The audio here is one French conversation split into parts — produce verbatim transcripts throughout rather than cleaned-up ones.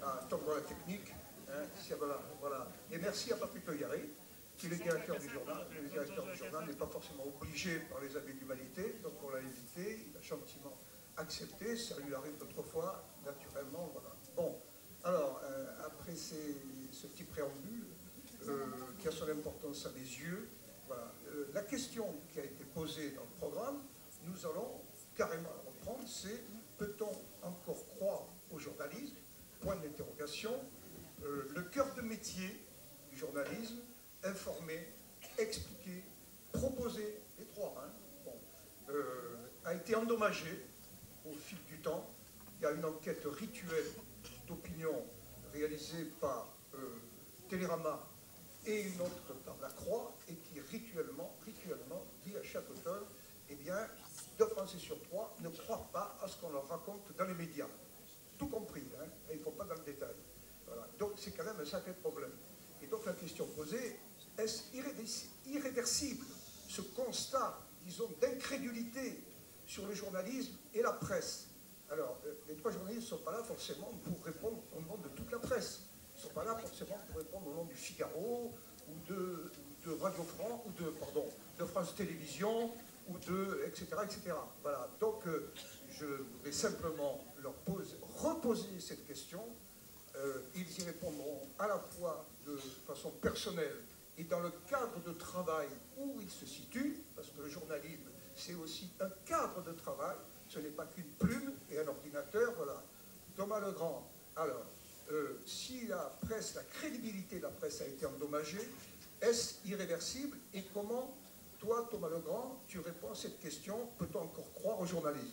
à Tom dans la technique. Hein, voilà, voilà. Et merci à Papito Yaré, qui est le directeur du journal. Le directeur du journal n'est pas forcément obligé par les amis d'humanité, donc on l'a invité, il a gentiment accepté, ça lui arrive d'autrefois, naturellement, voilà. Bon, alors, euh, après ces, ce petit préambule, euh, qui a son importance à mes yeux, voilà. Euh, la question qui a été posée dans le programme, nous allons carrément la reprendre, c'est peut-on encore croire au journalisme? Point d'interrogation. Euh, le cœur de métier du journalisme, informer, expliquer, proposer, les trois, hein, bon, euh, a été endommagé au fil du temps. Il y a une enquête rituelle d'opinion réalisée par euh, Télérama et une autre par La Croix, et qui rituellement, rituellement dit à chaque automne, eh bien, deux Français sur trois ne croient pas à ce qu'on leur raconte dans les médias. Tout compris, hein, et il ne faut pas dans le détail. Voilà. Donc c'est quand même un sacré problème. Et donc la question posée, est-ce irréversible ce constat, disons, d'incrédulité sur le journalisme et la presse? Alors, les trois journalistes ne sont pas là forcément pour répondre au nom de toute la presse. Ils ne sont pas là forcément pour répondre au nom du Figaro, ou de, de Radio France, ou de, pardon, de France Télévisions, ou de, et cetera, et cetera. Voilà. Donc, euh, je voudrais simplement leur pose, reposer cette question. Euh, ils y répondront à la fois de façon personnelle et dans le cadre de travail où ils se situent, parce que le journalisme, c'est aussi un cadre de travail, ce n'est pas qu'une plume et un ordinateur, voilà. Thomas Legrand, alors, euh, si la presse, la crédibilité de la presse a été endommagée, est-ce irréversible? Et comment, toi, Thomas Legrand, tu réponds à cette question, peut-on encore croire au journalisme?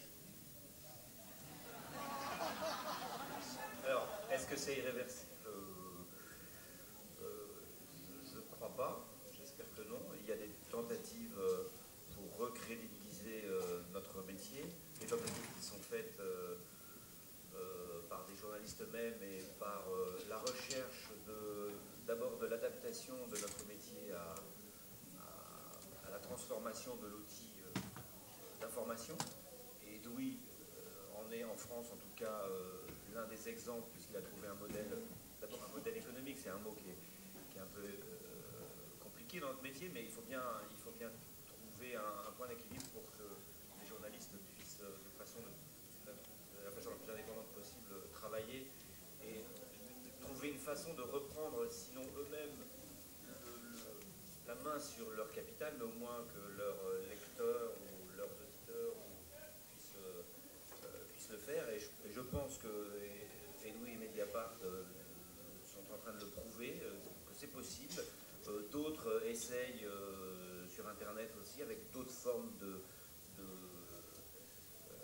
Alors, est-ce que c'est irréversible? euh, euh, Je ne crois pas, j'espère que non. Il y a des tentatives euh, pour recrédibiliser euh, notre métier, des tentatives qui sont faites euh, euh, par des journalistes eux-mêmes et par euh, la recherche d'abord de, de l'adaptation de notre métier à, à, à la transformation de l'outil euh, d'information. Et oui, euh, on est en France en tout cas euh, l'un des exemples, puisqu'il a trouvé un modèle, d'abord un modèle économique, c'est un mot qui est, qui est un peu euh, compliqué dans notre métier, mais il faut bien, il faut bien trouver un, un point d'équilibre pour que les journalistes puissent, de, façon de, de la façon la plus indépendante possible, travailler et trouver une façon de reprendre, sinon eux-mêmes, la main sur leur capital, mais au moins que leurs lecteurs ou leurs auditeurs puissent, euh, puissent le faire. Et je, et je pense que Edoui et Mediapart euh, sont en train de le prouver, euh, que c'est possible. Euh, d'autres essayent euh, sur Internet aussi, avec d'autres formes de, de, euh,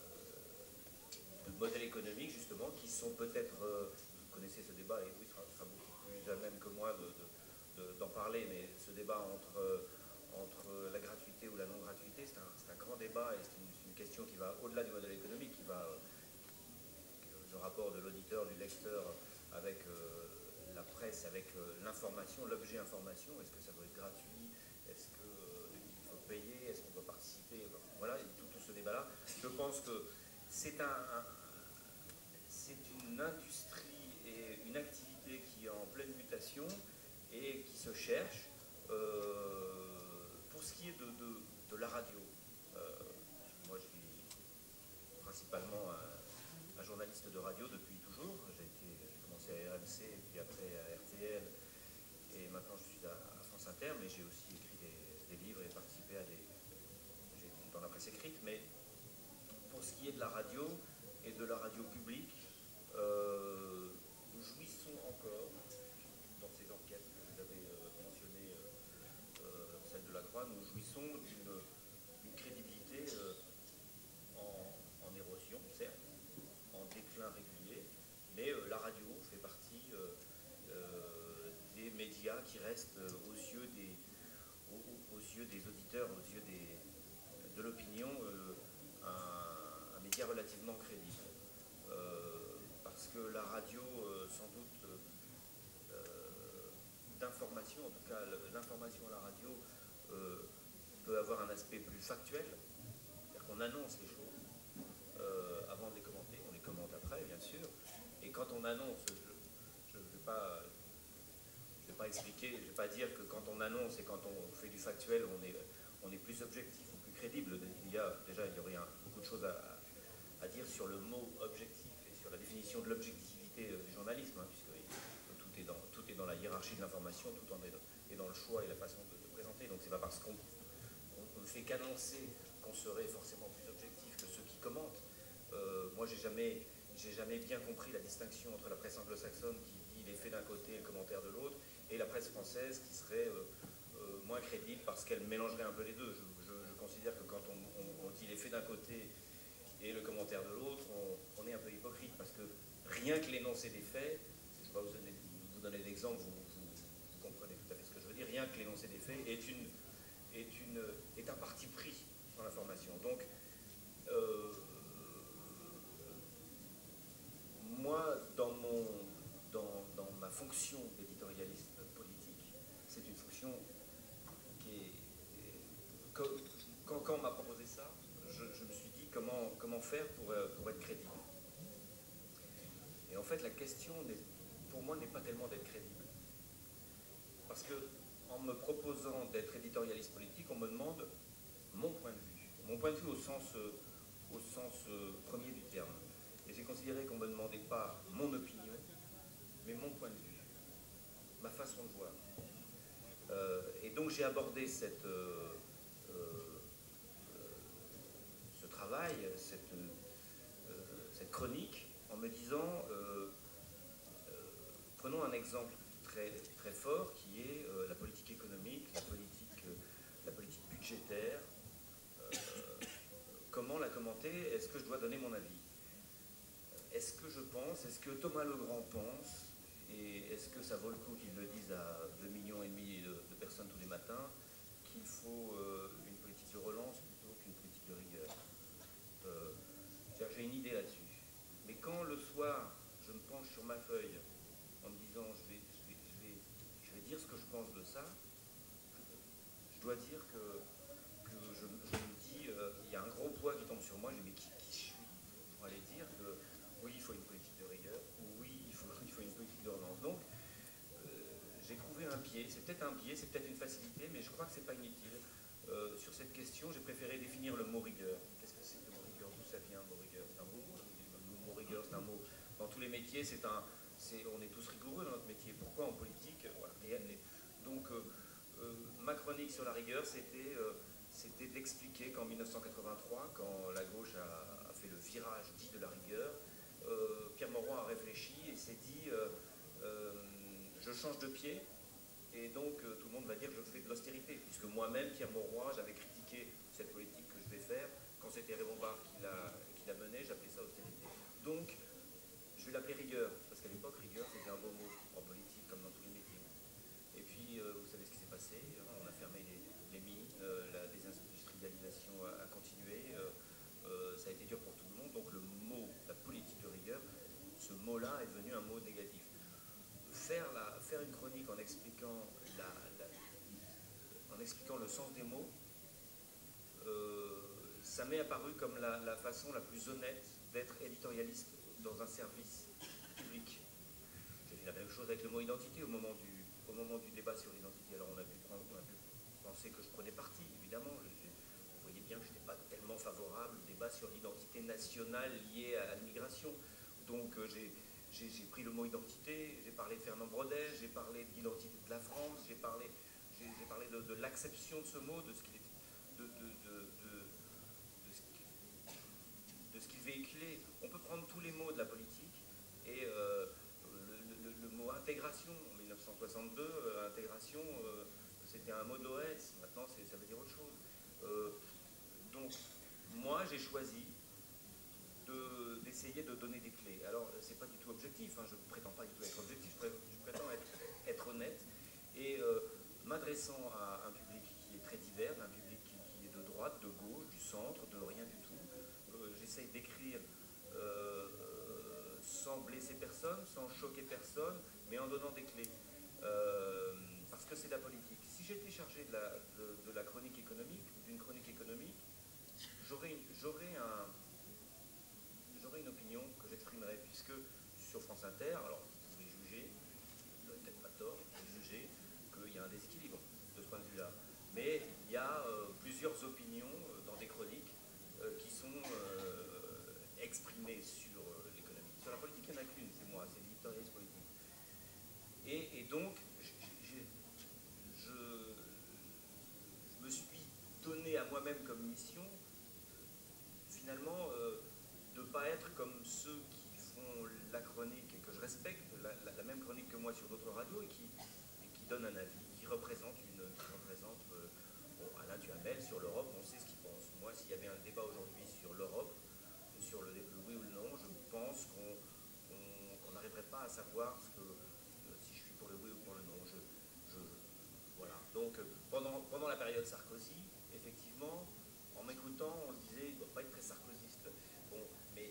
de modèles économiques, justement, qui sont peut-être, euh, vous connaissez ce débat, et Edoui sera, sera beaucoup plus à même que moi de, de d'en parler, mais ce débat entre, entre la gratuité ou la non-gratuité, c'est un, un grand débat et c'est une, une question qui va au-delà du modèle économique, qui va le rapport de l'auditeur, du lecteur avec euh, la presse, avec euh, l'information, l'objet information. Est-ce que ça doit être gratuit? Est-ce qu'il euh, faut payer? Est-ce qu'on doit participer? Voilà, tout, tout ce débat-là. Je pense que c'est un, un c'est une industrie et une activité qui est en pleine mutation et qui se cherche. Euh, pour ce qui est de, de, de la radio, euh, moi je suis principalement un, un journaliste de radio depuis toujours. J'ai commencé à R M C, puis après à R T L, et maintenant je suis à, à France Inter, mais j'ai aussi écrit des, des livres et participé à des... dans la presse écrite. Mais pour ce qui est de la radio et de la radio publique, euh, nous jouissons encore, dans ces enquêtes que vous avez euh, mentionnées, euh, euh, celle de la Croix, nous jouissons d'une crédibilité euh, en, en érosion, certes, en déclin régulier, mais euh, la radio fait partie euh, euh, des médias qui restent aux yeux des, aux, aux yeux des auditeurs, aux yeux des, de l'opinion, euh, un, un média relativement crédible. Euh, parce que la radio, euh, sans doute, euh, d'information, en tout cas l'information à la radio, euh, peut avoir un aspect plus factuel, c'est-à-dire qu'on annonce les choses euh, avant de les commenter, on les commente après, bien sûr, et quand on on annonce, je ne vais pas, je vais pas expliquer, je ne vais pas dire que quand on annonce et quand on fait du factuel, on est, on est plus objectif ou plus crédible. Il y a, déjà, il y aurait un, beaucoup de choses à, à dire sur le mot objectif et sur la définition de l'objectivité du journalisme, hein, puisque tout est, dans, tout est dans la hiérarchie de l'information, tout en est dans, est dans le choix et la façon de, de présenter. Donc c'est pas parce qu'on ne fait qu'annoncer qu'on serait forcément plus objectif que ceux qui commentent. Euh, moi, j'ai jamais, j'ai jamais bien compris la distinction entre la presse anglo-saxonne qui dit les faits d'un côté et le commentaire de l'autre, et la presse française qui serait euh, euh, moins crédible parce qu'elle mélangerait un peu les deux. Je, je, je considère que quand on, on, on dit les faits d'un côté et le commentaire de l'autre, on, on est un peu hypocrite parce que rien que l'énoncé des faits, je ne vais pas vous donner, vous donner d'exemple, vous, vous, vous comprenez tout à fait ce que je veux dire, rien que l'énoncé des faits est, une, est, une, est un parti pris dans l'information. Donc, euh, moi, dans, mon, dans, dans ma fonction d'éditorialiste politique, c'est une fonction qui est... Quand, quand, quand on m'a proposé ça, je, je me suis dit comment, comment faire pour, pour être crédible. Et en fait, la question, pour moi, n'est pas tellement d'être crédible. Parce que, en me proposant d'être éditorialiste politique, on me demande mon point de vue. Mon point de vue au sens, au sens premier du terme. Et j'ai considéré qu'on ne me demandait pas mon opinion, mais mon point de vue, ma façon de voir. Euh, et donc j'ai abordé cette, euh, euh, ce travail, cette, euh, cette chronique, en me disant, euh, euh, prenons un exemple très, très fort qui est euh, la politique économique, la politique, euh, la politique budgétaire. Euh, comment la commenter? Est-ce que je dois donner mon avis? Est-ce que je pense, est-ce que Thomas Legrand pense, et est-ce que ça vaut le coup qu'il le dise à deux millions et demi de, de personnes tous les matins, qu'il faut euh, une politique de relance plutôt qu'une politique de rigueur? euh, J'ai une idée là-dessus. Mais quand le soir, je me penche sur ma feuille en me disant je vais, je vais, je vais, je vais dire ce que je pense de ça, je dois dire que, que je, je me dis, euh, il y a un gros poids qui tombe sur moi, je dis mais qui, qui je suis pour aller dire que oui, il faut une politique de rigueur, ou oui, il faut, il faut une politique de relance. Donc, euh, j'ai trouvé un biais, c'est peut-être un biais, c'est peut-être une facilité, mais je crois que c'est pas inutile. Euh, sur cette question, j'ai préféré définir le mot rigueur. Qu'est-ce que c'est que le mot rigueur? D'où ça vient, le mot rigueur? C'est un beau mot. Le mot rigueur, c'est un mot. Dans tous les métiers, c'est un, c'est, on est tous rigoureux dans notre métier. Pourquoi en politique? Voilà. Et, donc, euh, euh, ma chronique sur la rigueur, c'était, euh, c'était d'expliquer qu'en mille neuf cent quatre-vingt-trois, quand la gauche a, a fait le virage dit de la rigueur, euh, Pierre Mauroy a réfléchi et s'est dit euh, euh, je change de pied. Et donc, euh, tout le monde va dire que je fais de l'austérité, puisque moi-même, Pierre Mauroy, j'avais critiqué cette politique que je vais faire. Quand c'était Raymond Barre qui la, qui la menait, j'appelais ça austérité. Donc, je vais l'appeler rigueur, parce qu'à l'époque, rigueur, c'était un beau mot en politique, comme dans tous les métiers. Et puis, euh, vous savez ce qui s'est passé, hein, on a fermé les, les mines, euh, la désindustrialisation a, a continué, euh, euh, ça a été dur pour tout le monde. Donc, le mot, la politique de rigueur, ce mot-là est devenu un mot négatif. Faire, la, faire une chronique en expliquant, la, la, en expliquant le sens des mots, euh, ça m'est apparu comme la, la façon la plus honnête d'être éditorialiste dans un service public. J'ai fait la même chose avec le mot identité au moment du, au moment du débat sur l'identité. Alors on a, pu prendre, on a pu penser que je prenais parti, évidemment. Je, vous voyez bien que je n'étais pas tellement favorable au débat sur l'identité nationale liée à l'immigration. Donc euh, j'ai... J'ai pris le mot identité, j'ai parlé de Fernand Braudel, j'ai parlé de l'identité de la France, j'ai parlé, parlé de, de l'acception de ce mot, de ce qu'il de, de, de, de, de, ce de ce qu'il véhiculait. On peut prendre tous les mots de la politique et euh, le, le, le mot intégration, en mille neuf cent soixante-deux, euh, intégration, euh, c'était un mot d'O S, maintenant ça veut dire autre chose. Euh, donc, moi j'ai choisi d'essayer de, de donner des clés. Alors, c'est pas du tout objectif, hein, je ne prétends pas du tout être objectif, je, je prétends être, être honnête, et euh, m'adressant à un public qui est très divers, un public qui, qui est de droite, de gauche, du centre, de rien du tout, euh, j'essaye d'écrire euh, sans blesser personne, sans choquer personne, mais en donnant des clés, euh, parce que c'est la politique. Si j'étais chargé de la, de, de la chronique économique, d'une chronique économique, j'aurais un... j'aurais une opinion que j'exprimerais, puisque sur France Inter, alors vous pouvez juger, vous n'avez peut-être pas tort, vous pouvez juger qu'il y a un déséquilibre de ce point de vue-là. Mais il y a euh, plusieurs opinions euh, dans des chroniques euh, qui sont euh, exprimées sur euh, l'économie. Sur la politique, il n'y en a qu'une, c'est moi, c'est l'éditorialiste politique. Et, et donc, je, je, je me suis donné à moi-même comme mission, finalement, euh, de ne pas être comme ceux qui font la chronique et que je respecte, la, la, la même chronique que moi sur d'autres radios et qui, et qui donnent un avis, qui représente, une, qui représente euh, bon, Alain Duhamel sur l'Europe, on sait ce qu'il pense. Moi, s'il y avait un débat aujourd'hui sur l'Europe, sur le, le oui ou le non, je pense qu'on n'arriverait pas à savoir ce que, euh, si je suis pour le oui ou pour le non. Je, je, voilà. Donc, euh, pendant, pendant la période Sarkozy, effectivement, en m'écoutant, on se disait, il ne doit pas être très sarkozyste. Bon, mais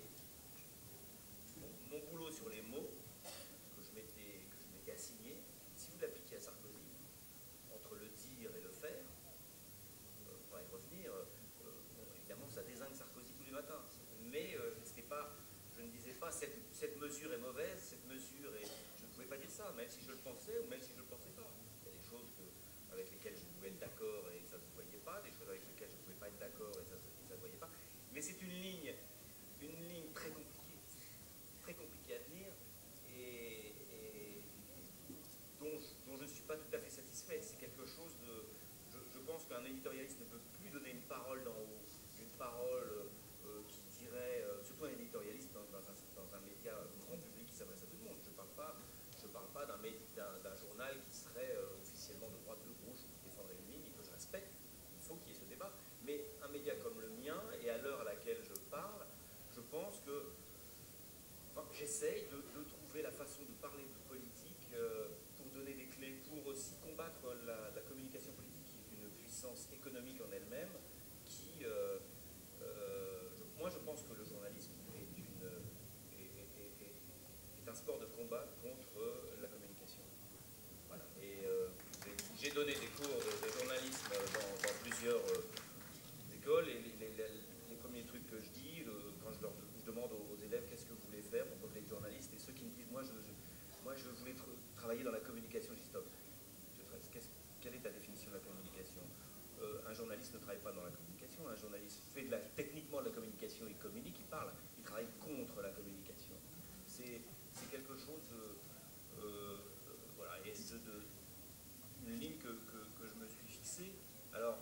mon, mon boulot sur les mots que je m'étais assigné, si vous l'appliquez à Sarkozy, entre le dire et le faire, euh, on va y revenir, euh, bon, évidemment ça désigne Sarkozy tous les matins. Mais euh, c'était pas, je ne disais pas cette, cette mesure est mauvaise, cette mesure est... Je ne pouvais pas dire ça, même si je le pensais ou même si je ne le pensais pas. Il y a des choses que, avec lesquelles je pouvais être d'accord et ça ne se voyait pas, des choses avec lesquelles je ne pouvais pas être d'accord et ça ne se voyait pas. Mais c'est une ligne, une ligne très compliquée, très compliquée à tenir et, et dont, dont je ne suis pas tout à fait satisfait. C'est quelque chose de... Je, je pense qu'un éditorialiste ne peut plus donner une parole d'en haut, une parole euh, qui dirait, euh, surtout un éditorialiste dans, dans, un, dans un média grand public qui s'adresse à tout le monde. Je ne parle pas, je parle pas d'un d'un journal qui serait euh, officiellement de droite, de gauche, ou qui défendrait une ligne, que je respecte. Il faut qu'il y ait ce débat. Mais un média comme le mien, et à l'heure à laquelle je parle, je pense que enfin, j'essaye de, de trouver la façon de parler de politique euh, pour donner des clés, pour aussi combattre la, la communication politique, qui est une puissance économique en elle-même, qui, euh, euh, je, moi je pense que le journalisme est, une, est, est, est, est un sport de combat contre la communication. Voilà. Et euh, j'ai donné des cours de, de journalisme dans, dans plusieurs euh, écoles, et les, les, les, les premiers trucs que je dis, le, quand je, leur, je demande aux, aux élèves qu'est-ce que vous voulez faire pour devenir journaliste, et ceux qui me disent moi je, je, moi, je voulais tra travailler dans la communication, je dis stop. Quelle est ta définition de la communication? euh, Un journaliste ne travaille pas dans la communication, un journaliste fait de la, techniquement de la communication, il communique, il parle, il travaille contre la communication. C'est quelque chose, euh, euh, voilà, et c'est de, une ligne que, que, que je me suis fixée. Alors,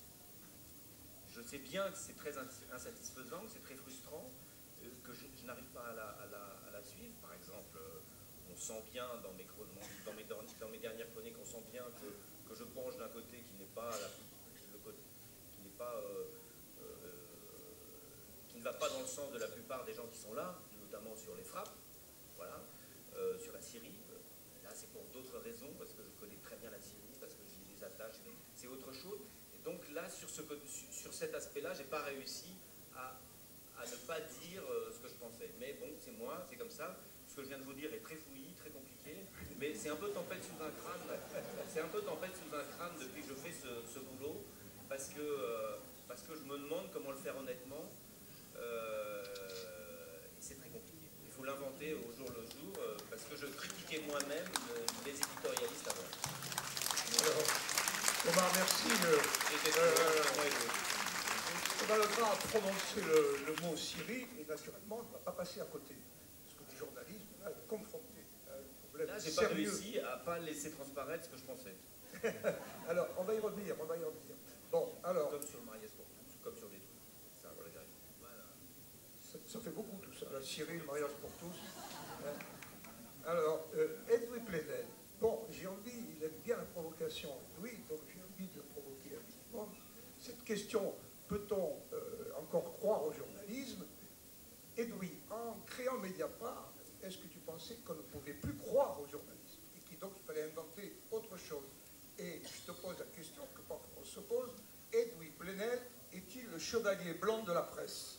je sais bien que c'est très insatisfaisant, que c'est très frustrant, euh, que je, je n'arrive pas à la, à, la, à la suivre. Par exemple, euh, on sent bien dans mes, dans mes, dans mes dernières chroniques, on sent bien que, que je penche d'un côté qui n'est pas, la, le côté, qui n'est pas, euh, euh, qui ne va pas dans le sens de la plupart des gens qui sont là, notamment sur les frappes, voilà, euh, sur la Syrie. Là, c'est pour d'autres raisons, parce que je connais très bien la Syrie, parce que j'y ai des attaches, c'est autre chose. Donc là, sur, ce, sur cet aspect-là, je n'ai pas réussi à, à ne pas dire euh, ce que je pensais. Mais bon, c'est moi, c'est comme ça. Ce que je viens de vous dire est très fouillis, très compliqué. Mais c'est un peu tempête sous un crâne. C'est un peu tempête sous un crâne depuis que je fais ce, ce boulot. Parce que, euh, parce que je me demande comment le faire honnêtement. Euh, et c'est très compliqué. Il faut l'inventer au jour le jour. Euh, parce que je critiquais moi-même les éditorialistes avant. Alors, Omar, merci. Euh, euh, on va le droit à prononcer le, le mot Syrie, et naturellement, on ne va pas passer à côté. Parce que le journalisme là, est confronté à un problème là, j'ai sérieux. pas réussi à ne pas laisser transparaître ce que je pensais. Alors, on va y revenir, on va y revenir. Bon, alors... Comme sur le mariage pour tous, comme sur des trucs. Ça, voilà, j'arrive. Voilà. Ça, ça fait beaucoup tout ça, la Syrie, le mariage pour tous. Hein. Alors, euh, Edoui Plenel, bon, j'ai envie, il aime bien la provocation, oui, donc j'ai envie de le provoquer effectivement. Cette question, peut-on euh, encore croire au journalisme? Edoui, en créant Mediapart, est-ce que tu pensais qu'on ne pouvait plus croire au journalisme et qu'il donc il fallait inventer autre chose? Et je te pose la question que parfois on se pose, Edoui Plenel est-il le chevalier blanc de la presse?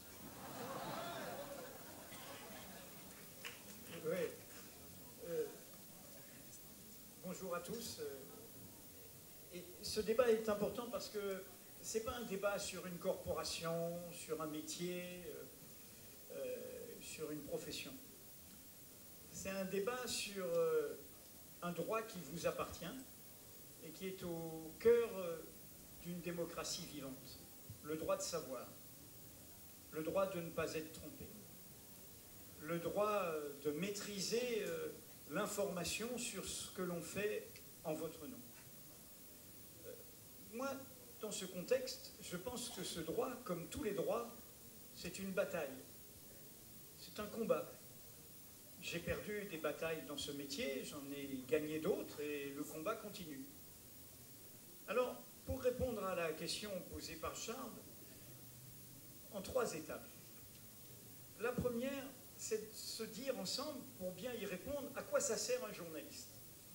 Oui. Euh, bonjour à tous. Et ce débat est important parce que ce n'est pas un débat sur une corporation, sur un métier, euh, euh, sur une profession. c'est un débat sur euh, un droit qui vous appartient et qui est au cœur euh, d'une démocratie vivante. Le droit de savoir, le droit de ne pas être trompé, le droit euh, de maîtriser euh, l'information sur ce que l'on fait en votre nom. Euh, moi, dans ce contexte, je pense que ce droit, comme tous les droits, c'est une bataille. C'est un combat. J'ai perdu des batailles dans ce métier, j'en ai gagné d'autres et le combat continue. Alors, pour répondre à la question posée par Charles, en trois étapes. La première, c'est de se dire ensemble, pour bien y répondre, à quoi ça sert un journaliste.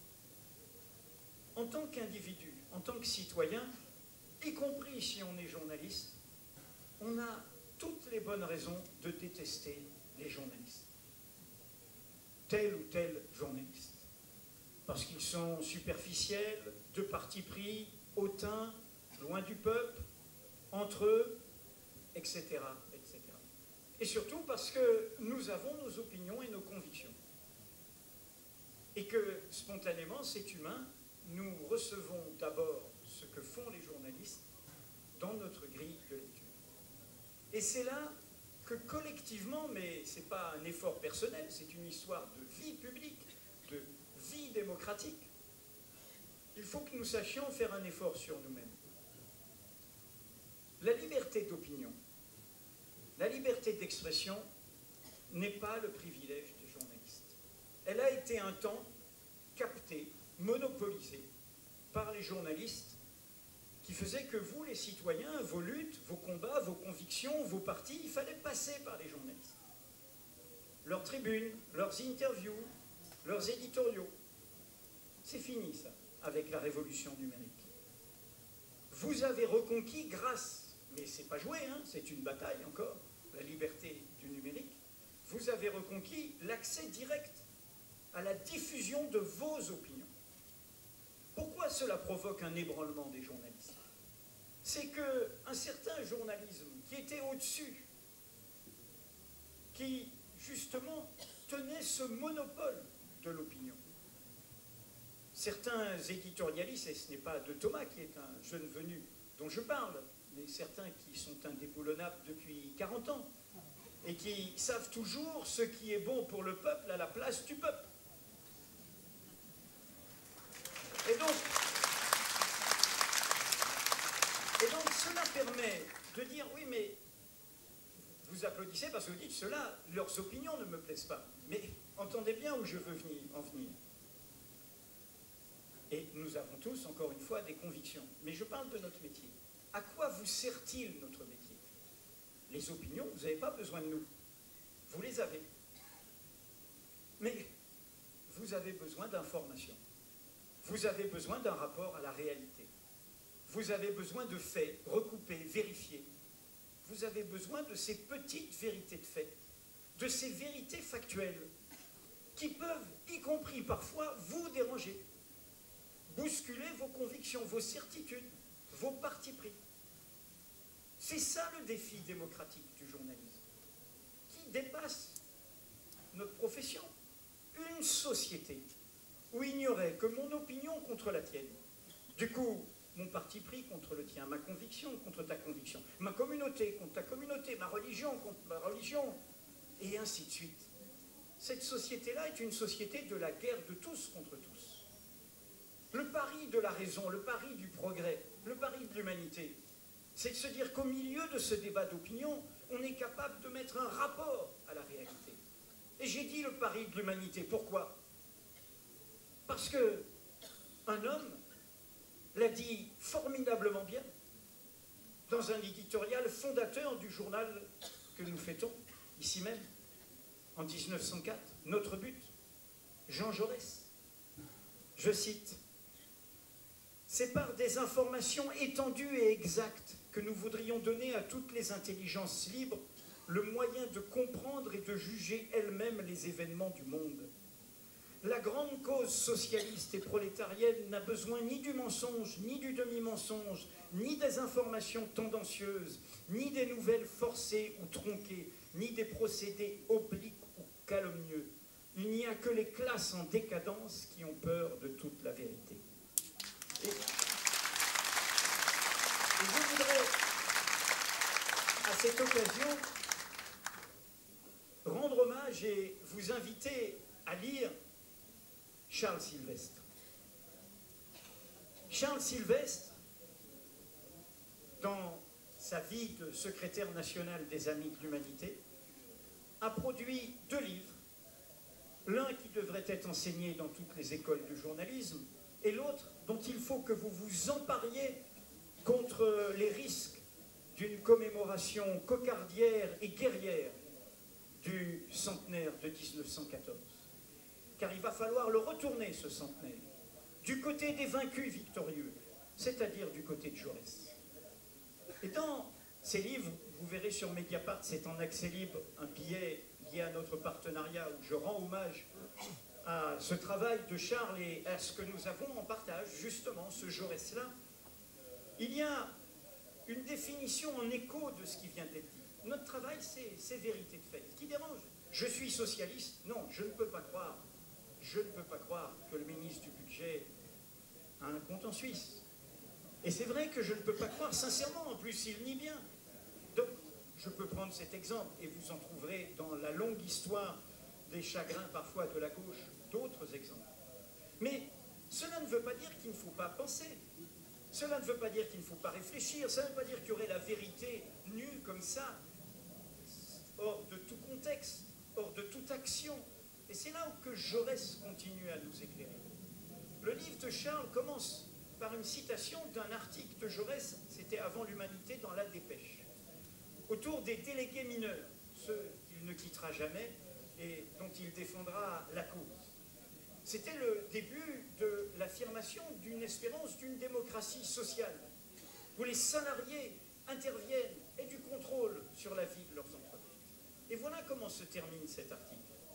En tant qu'individu, en tant que citoyen, y compris si on est journaliste, on a toutes les bonnes raisons de détester les journalistes. Tel ou tel journaliste. Parce qu'ils sont superficiels, de parti pris, hautains, loin du peuple, entre eux, et cetera, et cetera. Et surtout parce que nous avons nos opinions et nos convictions. Et que, spontanément, c'est humain, nous recevons d'abord ce que font les journalistes dans notre grille de lecture. Et c'est là que collectivement, mais ce n'est pas un effort personnel, c'est une histoire de vie publique, de vie démocratique, il faut que nous sachions faire un effort sur nous-mêmes. La liberté d'opinion, la liberté d'expression n'est pas le privilège des journalistes. Elle a été un temps captée, monopolisée par les journalistes qui faisaient que vous, les citoyens, vos luttes, vos combats, vos convictions, vos partis, il fallait passer par les journalistes. Leurs tribunes, leurs interviews, leurs éditoriaux. C'est fini ça, avec la révolution numérique. Vous avez reconquis grâce, mais c'est pas joué, hein, c'est une bataille encore, la liberté du numérique, vous avez reconquis l'accès direct à la diffusion de vos opinions. Pourquoi cela provoque un ébranlement des journalistes? C'est qu'un certain journalisme qui était au-dessus, qui justement tenait ce monopole de l'opinion. Certains éditorialistes, et ce n'est pas de Thomas qui est un jeune venu dont je parle, mais certains qui sont indéboulonnables depuis quarante ans, et qui savent toujours ce qui est bon pour le peuple à la place du peuple. Et donc, et donc cela permet de dire, oui, mais vous applaudissez parce que vous dites, cela, leurs opinions ne me plaisent pas. Mais entendez bien où je veux venir, en venir. Et nous avons tous, encore une fois, des convictions. Mais je parle de notre métier. À quoi vous sert-il notre métier? Les opinions, vous n'avez pas besoin de nous. Vous les avez. Mais vous avez besoin d'informations. Vous avez besoin d'un rapport à la réalité. Vous avez besoin de faits recoupés, vérifiés. Vous avez besoin de ces petites vérités de fait, de ces vérités factuelles, qui peuvent, y compris parfois, vous déranger, bousculer vos convictions, vos certitudes, vos partis pris. C'est ça le défi démocratique du journalisme, qui dépasse notre profession. Une société où il n'y aurait que mon opinion contre la tienne. Du coup, mon parti pris contre le tien, ma conviction contre ta conviction, ma communauté contre ta communauté, ma religion contre ma religion, et ainsi de suite. Cette société-là est une société de la guerre de tous contre tous. Le pari de la raison, le pari du progrès, le pari de l'humanité, c'est de se dire qu'au milieu de ce débat d'opinion, on est capable de mettre un rapport à la réalité. Et j'ai dit le pari de l'humanité, pourquoi? Parce que un homme l'a dit formidablement bien dans un éditorial fondateur du journal que nous fêtons, ici même, en mille neuf cent quatre, notre but, Jean Jaurès. Je cite, « C'est par des informations étendues et exactes que nous voudrions donner à toutes les intelligences libres le moyen de comprendre et de juger elles-mêmes les événements du monde. La grande cause socialiste et prolétarienne n'a besoin ni du mensonge, ni du demi-mensonge, ni des informations tendancieuses, ni des nouvelles forcées ou tronquées, ni des procédés obliques ou calomnieux. Il n'y a que les classes en décadence qui ont peur de toute la vérité. Et, et je voudrais, à cette occasion, rendre hommage et vous inviter à lire Charles Sylvestre. Charles Sylvestre, dans sa vie de secrétaire national des Amis de l'Humanité, a produit deux livres, l'un qui devrait être enseigné dans toutes les écoles du journalisme, et l'autre dont il faut que vous vous empariez contre les risques d'une commémoration cocardière et guerrière du centenaire de mille neuf cent quatorze. Car il va falloir le retourner, ce centenaire, du côté des vaincus victorieux, c'est-à-dire du côté de Jaurès. Et dans ces livres, vous verrez sur Mediapart, c'est en accès libre, un billet lié à notre partenariat où je rends hommage à ce travail de Charles et à ce que nous avons en partage, justement, ce Jaurès-là. Il y a une définition en écho de ce qui vient d'être dit. Notre travail, c'est vérité de fait. Ce qui dérange, je suis socialiste, non, je ne peux pas croire, je ne peux pas croire que le ministre du Budget a un compte en Suisse. Et c'est vrai que je ne peux pas croire, sincèrement, en plus il nie bien. Donc, je peux prendre cet exemple, et vous en trouverez dans la longue histoire des chagrins parfois de la gauche, d'autres exemples. Mais cela ne veut pas dire qu'il ne faut pas penser. Cela ne veut pas dire qu'il ne faut pas réfléchir. Cela ne veut pas dire qu'il y aurait la vérité nue comme ça, hors de tout contexte, hors de toute action. Et c'est là où que Jaurès continue à nous éclairer. Le livre de Charles commence par une citation d'un article de Jaurès, c'était avant l'Humanité, dans La Dépêche, autour des délégués mineurs, ceux qu'il ne quittera jamais et dont il défendra la cause. C'était le début de l'affirmation d'une espérance d'une démocratie sociale, où les salariés interviennent et du contrôle sur la vie de leurs entreprises. Et voilà comment se termine cet article.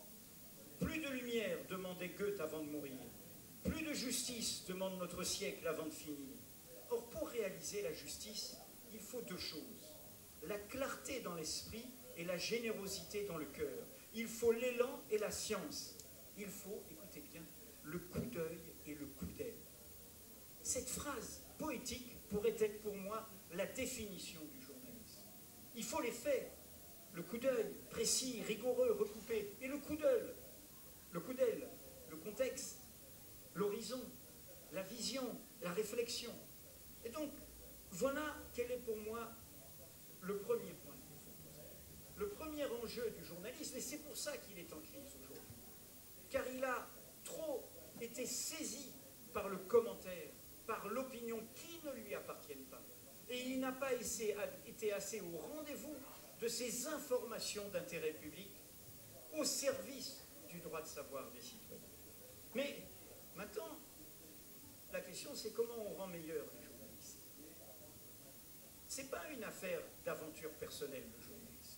Plus de lumière, demandait Goethe avant de mourir. Plus de justice, demande notre siècle avant de finir. Or, pour réaliser la justice, il faut deux choses. La clarté dans l'esprit et la générosité dans le cœur. Il faut l'élan et la science. Il faut, écoutez bien, le coup d'œil et le coup d'aile. Cette phrase poétique pourrait être pour moi la définition du journalisme. Il faut les faits, le coup d'œil précis, rigoureux, recoupé, et le coup d'œil, le coup d'aile, le contexte, l'horizon, la vision, la réflexion. Et donc, voilà quel est pour moi le premier point. Le premier enjeu du journalisme, et c'est pour ça qu'il est en crise aujourd'hui, car il a trop été saisi par le commentaire, par l'opinion qui ne lui appartiennent pas. Et il n'a pas été assez au rendez-vous de ces informations d'intérêt public au service du droit de savoir des citoyens. Mais maintenant, la question c'est comment on rend meilleur les journalistes. Ce n'est pas une affaire d'aventure personnelle, le journalisme.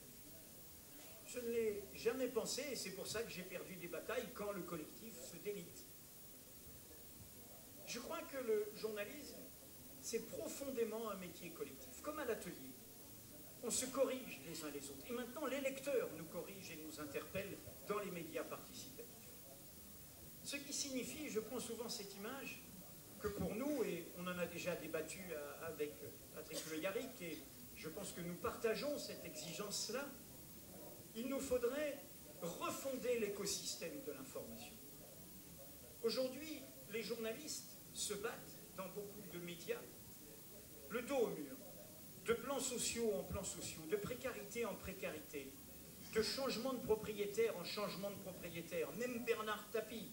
Je ne l'ai jamais pensé et c'est pour ça que j'ai perdu des batailles quand le collectif se délite. Je crois que le journalisme, c'est profondément un métier collectif, comme à l'atelier. On se corrige les uns les autres. Et maintenant, les lecteurs nous corrigent et nous interpellent dans les médias participatifs. Ce qui signifie, je prends souvent cette image, que pour nous, et on en a déjà débattu avec Patrick Le Yarrick, et je pense que nous partageons cette exigence-là, il nous faudrait refonder l'écosystème de l'information. Aujourd'hui, les journalistes se battent dans beaucoup de médias, le dos au mur, de plans sociaux en plans sociaux, de précarité en précarité, de changement de propriétaire en changement de propriétaire, même Bernard Tapie,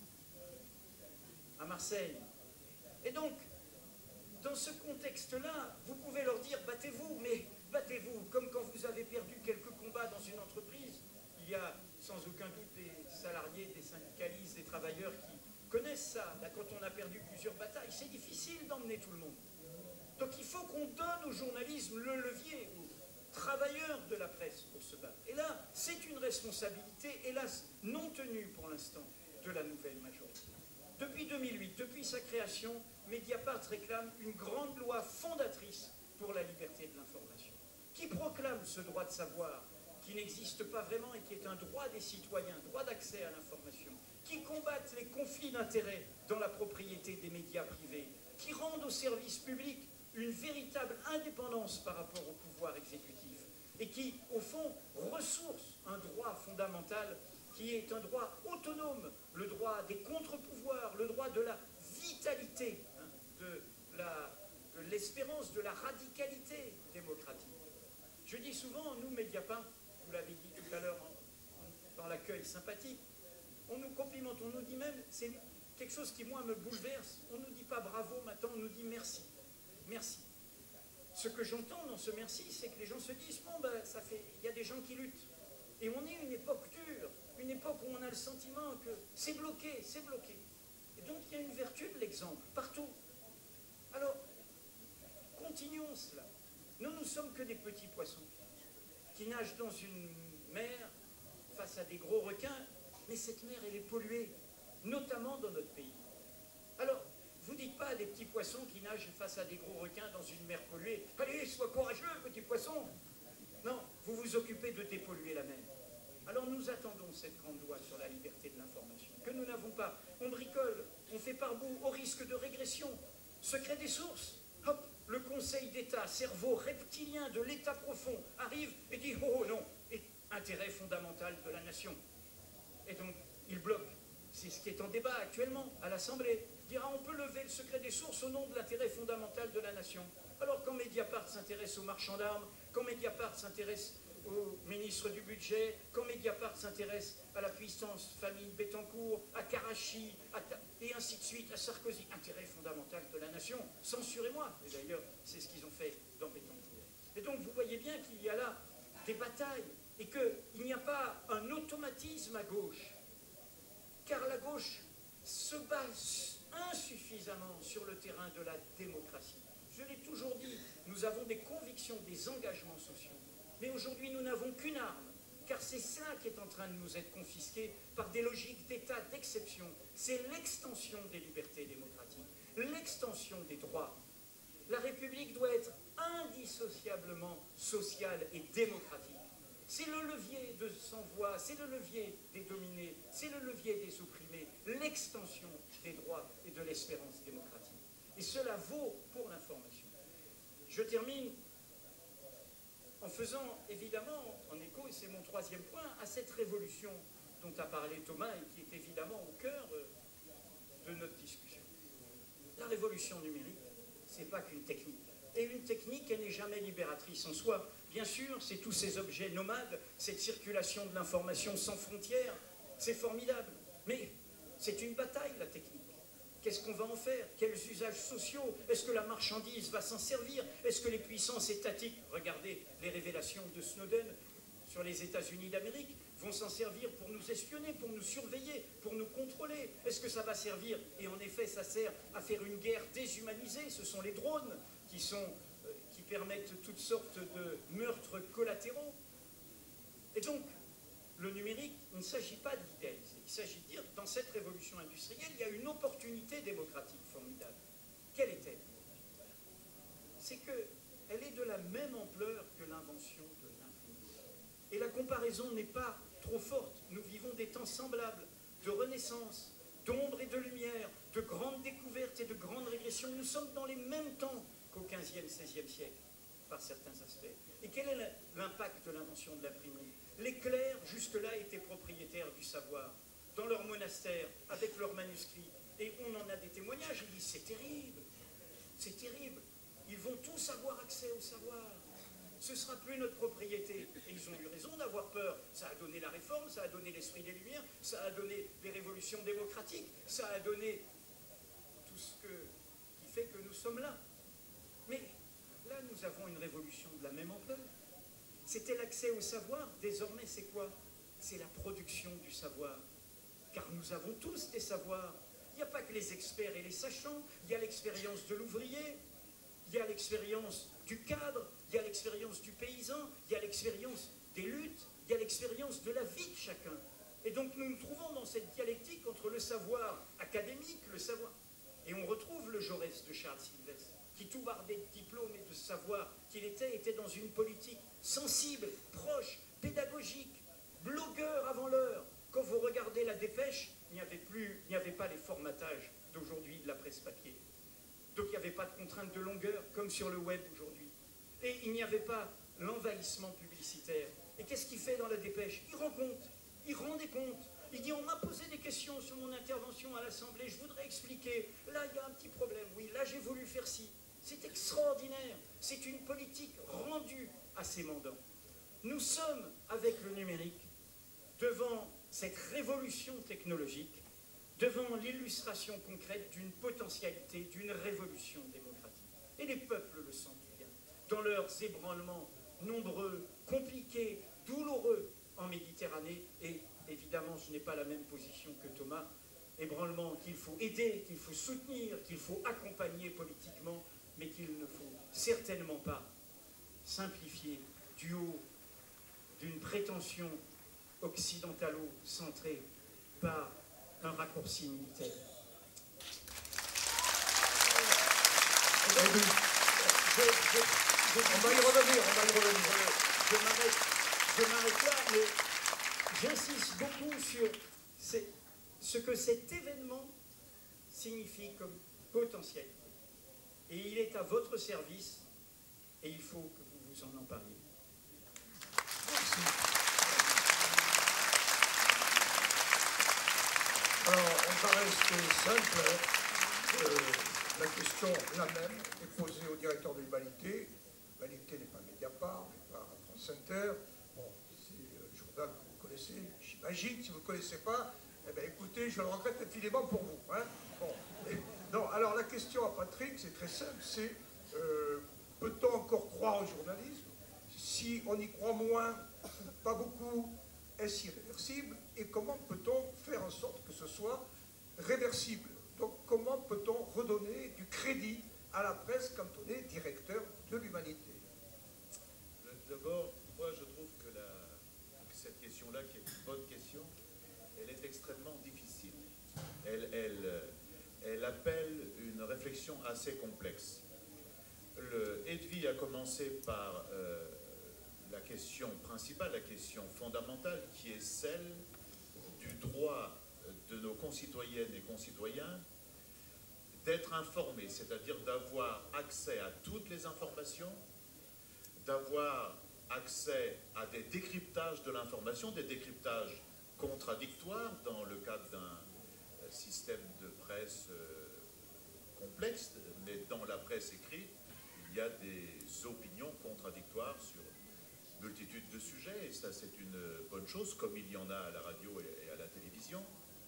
à Marseille. Et donc, dans ce contexte-là, vous pouvez leur dire « battez-vous », mais battez-vous, comme quand vous avez perdu quelques combats dans une entreprise. Il y a sans aucun doute des salariés, des syndicalistes, des travailleurs qui connaissent ça. Là, quand on a perdu plusieurs batailles, c'est difficile d'emmener tout le monde. Donc il faut qu'on donne au journalisme le levier, aux travailleurs de la presse pour se battre. Et là, c'est une responsabilité, hélas, non tenue pour l'instant, de la nouvelle majorité. Depuis deux mille huit, depuis sa création, Mediapart réclame une grande loi fondatrice pour la liberté de l'information, qui proclame ce droit de savoir, qui n'existe pas vraiment et qui est un droit des citoyens, droit d'accès à l'information, qui combattent les conflits d'intérêts dans la propriété des médias privés, qui rendent au service public une véritable indépendance par rapport au pouvoir exécutif et qui, au fond, ressourcent un droit fondamental qui est un droit autonome, le droit des contre-pouvoirs, le droit de la vitalité, hein, de l'espérance, de, de la radicalité démocratique. Je dis souvent, nous, Mediapart, vous l'avez dit tout à l'heure dans l'accueil sympathique, on nous complimente, on nous dit même, c'est quelque chose qui, moi, me bouleverse, on ne nous dit pas bravo, maintenant on nous dit merci. Merci. Ce que j'entends dans ce merci, c'est que les gens se disent, bon, ben, ça fait, il y a des gens qui luttent. Et on est une époque dure, une époque où on a le sentiment que c'est bloqué, c'est bloqué. Et donc il y a une vertu de l'exemple, partout. Alors, continuons cela. Nous, nous sommes que des petits poissons qui nagent dans une mer face à des gros requins, mais cette mer, elle est polluée, notamment dans notre pays. Alors, vous ne dites pas à des petits poissons qui nagent face à des gros requins dans une mer polluée, « Allez, sois courageux, petit poisson !» Non, vous vous occupez de dépolluer la mer. Alors nous attendons cette grande loi sur la liberté de l'information, que nous n'avons pas. On bricole, on fait par bout, au risque de régression. Secret des sources, hop, le Conseil d'État, cerveau reptilien de l'État profond, arrive et dit « Oh non, et intérêt fondamental de la nation ». Et donc, il bloque. C'est ce qui est en débat actuellement à l'Assemblée. Dira, on peut lever le secret des sources au nom de l'intérêt fondamental de la nation. Alors quand Mediapart s'intéresse aux marchands d'armes, quand Mediapart s'intéresse au ministre du budget, quand Mediapart s'intéresse à la puissance famille Bettencourt, à Karachi, à Ta... et ainsi de suite, à Sarkozy, intérêt fondamental de la nation, censurez-moi. Et d'ailleurs, c'est ce qu'ils ont fait dans Bettencourt. Et donc vous voyez bien qu'il y a là des batailles et qu'il n'y a pas un automatisme à gauche, car la gauche se base insuffisamment sur le terrain de la démocratie. Je l'ai toujours dit, nous avons des convictions, des engagements sociaux. Mais aujourd'hui, nous n'avons qu'une arme, car c'est cela qui est en train de nous être confisqué par des logiques d'État d'exception. C'est l'extension des libertés démocratiques, l'extension des droits. La République doit être indissociablement sociale et démocratique. C'est le levier de sans-voix, c'est le levier des dominés, c'est le levier des opprimés, l'extension des droits et de l'espérance démocratique. Et cela vaut pour l'information. Je termine en faisant évidemment en écho, et c'est mon troisième point, à cette révolution dont a parlé Thomas et qui est évidemment au cœur de notre discussion. La révolution numérique, ce n'est pas qu'une technique. Et une technique, elle n'est jamais libératrice en soi. Bien sûr, c'est tous ces objets nomades, cette circulation de l'information sans frontières, c'est formidable. Mais c'est une bataille, la technique. Qu'est-ce qu'on va en faire? Quels usages sociaux? Est-ce que la marchandise va s'en servir? Est-ce que les puissances étatiques, regardez les révélations de Snowden sur les États-Unis d'Amérique, vont s'en servir pour nous espionner, pour nous surveiller, pour nous contrôler? Est-ce que ça va servir? Et en effet, ça sert à faire une guerre déshumanisée. Ce sont les drones qui, sont, euh, qui permettent toutes sortes de meurtres collatéraux. Et donc, le numérique, il ne s'agit pas d'idéaliser. Il s'agit de dire que dans cette révolution industrielle, il y a une opportunité démocratique formidable. Quelle est-elle? C'est qu'elle est de la même ampleur que l'invention de l'imprimerie. Et la comparaison n'est pas trop forte. Nous vivons des temps semblables, de renaissance, d'ombre et de lumière, de grandes découvertes et de grandes régressions. Nous sommes dans les mêmes temps qu'au quinzième, seizième siècle, par certains aspects. Et quel est l'impact de l'invention de l'imprimerie? Les clercs, jusque-là, étaient propriétaires du savoir, dans leur monastère, avec leurs manuscrits. Et on en a des témoignages, ils disent, c'est terrible, c'est terrible. Ils vont tous avoir accès au savoir. Ce ne sera plus notre propriété. Et ils ont eu raison d'avoir peur. Ça a donné la réforme, ça a donné l'esprit des Lumières, ça a donné les révolutions démocratiques, ça a donné tout ce que, qui fait que nous sommes là. Mais là, nous avons une révolution de la même ampleur. C'était l'accès au savoir. Désormais, c'est quoi? C'est la production du savoir. Car nous avons tous des savoirs. Il n'y a pas que les experts et les sachants. Il y a l'expérience de l'ouvrier, il y a l'expérience du cadre, il y a l'expérience du paysan, il y a l'expérience des luttes, il y a l'expérience de la vie de chacun. Et donc nous nous trouvons dans cette dialectique entre le savoir académique, le savoir... Et on retrouve le Jaurès de Charles Sylvestre, qui tout bardé de diplômes et de savoir qu'il était, était dans une politique sensible, proche, pédagogiques, blogueurs avant l'heure. Quand vous regardez la dépêche, il n'y avait plus, il n'y avait pas les formatages d'aujourd'hui de la presse papier. Donc il n'y avait pas de contrainte de longueur, comme sur le web aujourd'hui. Et il n'y avait pas l'envahissement publicitaire. Et qu'est-ce qu'il fait dans la dépêche? Il rend compte, il rend des comptes. Il dit, on m'a posé des questions sur mon intervention à l'Assemblée, je voudrais expliquer. Là, il y a un petit problème, oui, là, j'ai voulu faire ci. C'est extraordinaire. C'est une politique rendue à ses mandants. Nous sommes, avec le numérique, devant cette révolution technologique, devant l'illustration concrète d'une potentialité, d'une révolution démocratique. Et les peuples le sentent bien, dans leurs ébranlements nombreux, compliqués, douloureux en Méditerranée. Et évidemment, je n'ai pas la même position que Thomas, ébranlements qu'il faut aider, qu'il faut soutenir, qu'il faut accompagner politiquement, mais qu'il ne faut certainement pas simplifier du haut d'une prétention occidentalo-centrée par un raccourci militaire. On va y revenir, on va y revenir. Je m'arrête là, mais j'insiste beaucoup sur ce que cet événement signifie comme potentialité. Et il est à votre service, et il faut que vous vous en empariez. Merci. Alors, on va rester simple. Euh, la question, la même, est posée au directeur de l'Humanité. L'Humanité n'est pas Mediapart, n'est pas France Inter. Bon, c'est le journal que vous connaissez, j'imagine. Si vous ne le connaissez pas, eh bien, écoutez, je le regrette infiniment pour vous. Hein. Bon. Et, non, alors la question à Patrick, c'est très simple, c'est euh, peut-on encore croire au journalisme? Si on y croit moins, pas beaucoup, est-ce irréversible? Et comment peut-on faire en sorte que ce soit réversible? Donc comment peut-on redonner du crédit à la presse quand on est directeur de l'Humanité? D'abord, moi je trouve que, la, que cette question-là, qui est une bonne question, elle est extrêmement difficile. Elle, elle, elle appelle une réflexion assez complexe. Le, Edwy a commencé par euh, la question principale, la question fondamentale, qui est celle du droit de nos concitoyennes et concitoyens d'être informés, c'est-à-dire d'avoir accès à toutes les informations, d'avoir accès à des décryptages de l'information, des décryptages contradictoires dans le cadre d'un système de presse euh, complexe, mais dans la presse écrite, il y a des opinions contradictoires sur une multitude de sujets, et ça c'est une bonne chose, comme il y en a à la radio et à la télévision.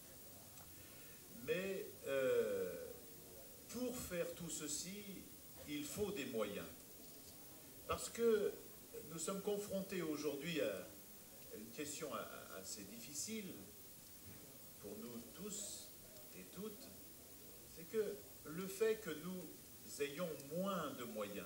Mais euh, pour faire tout ceci, il faut des moyens. Parce que nous sommes confrontés aujourd'hui à une question assez difficile pour nous tous et toutes, c'est que le fait que nous ayons moins de moyens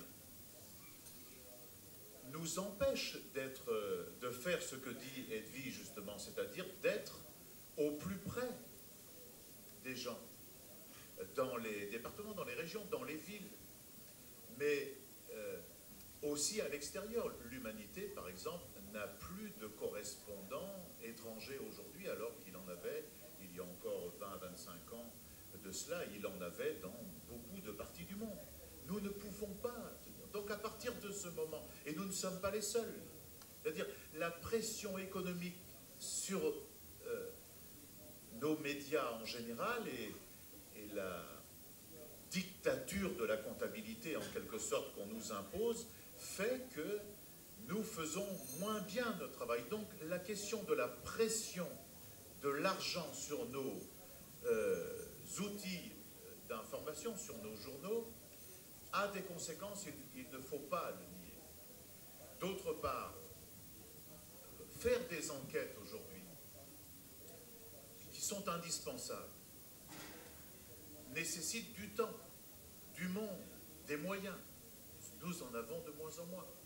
nous empêche d'être, de faire ce que dit Edwy justement, c'est-à-dire d'être au plus près des gens, dans les départements, dans les régions, dans les villes, mais euh, aussi à l'extérieur. L'Humanité, par exemple, n'a plus de correspondants étrangers aujourd'hui, alors qu'il en avait, il y a encore vingt à vingt-cinq ans de cela, il en avait dans beaucoup de parties du monde. Nous ne pouvons pas. Donc à partir de ce moment, et nous ne sommes pas les seuls, c'est-à-dire la pression économique sur euh, nos médias en général et, et la dictature de la comptabilité en quelque sorte qu'on nous impose fait que nous faisons moins bien notre travail. Donc la question de la pression de l'argent sur nos euh, outils d'information, sur nos journaux, a des conséquences, il, il ne faut pas le nier. D'autre part, faire des enquêtes aujourd'hui qui sont indispensables nécessite du temps, du monde, des moyens. Nous en avons de moins en moins.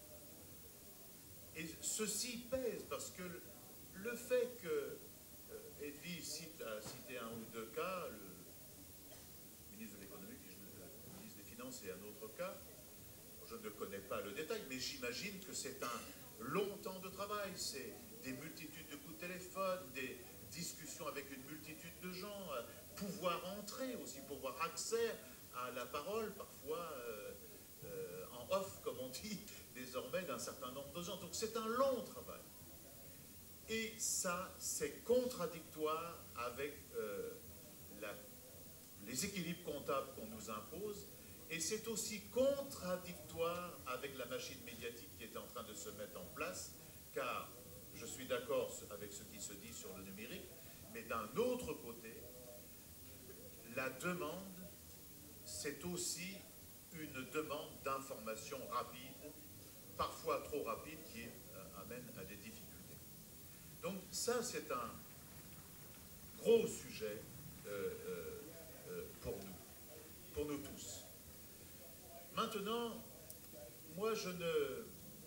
Et ceci pèse parce que le fait que euh, Edwy cite, a cité un ou deux cas, le ministre de l'économie, le ministre des Finances et un autre cas, je ne connais pas le détail, mais j'imagine que c'est un longtemps de travail, c'est des multitudes de coups de téléphone, des discussions avec une multitude de gens, euh, pouvoir entrer aussi, pouvoir accès à la parole, parfois euh, euh, en off, comme on dit, désormais d'un certain nombre de gens. Donc c'est un long travail. Et ça, c'est contradictoire avec euh, la, les équilibres comptables qu'on nous impose, et c'est aussi contradictoire avec la machine médiatique qui est en train de se mettre en place, car je suis d'accord avec ce qui se dit sur le numérique, mais d'un autre côté, la demande, c'est aussi une demande d'information rapide, parfois trop rapide, qui euh, amène à des difficultés. Donc ça, c'est un gros sujet euh, euh, euh, pour nous, pour nous tous. Maintenant, moi, je ne, euh,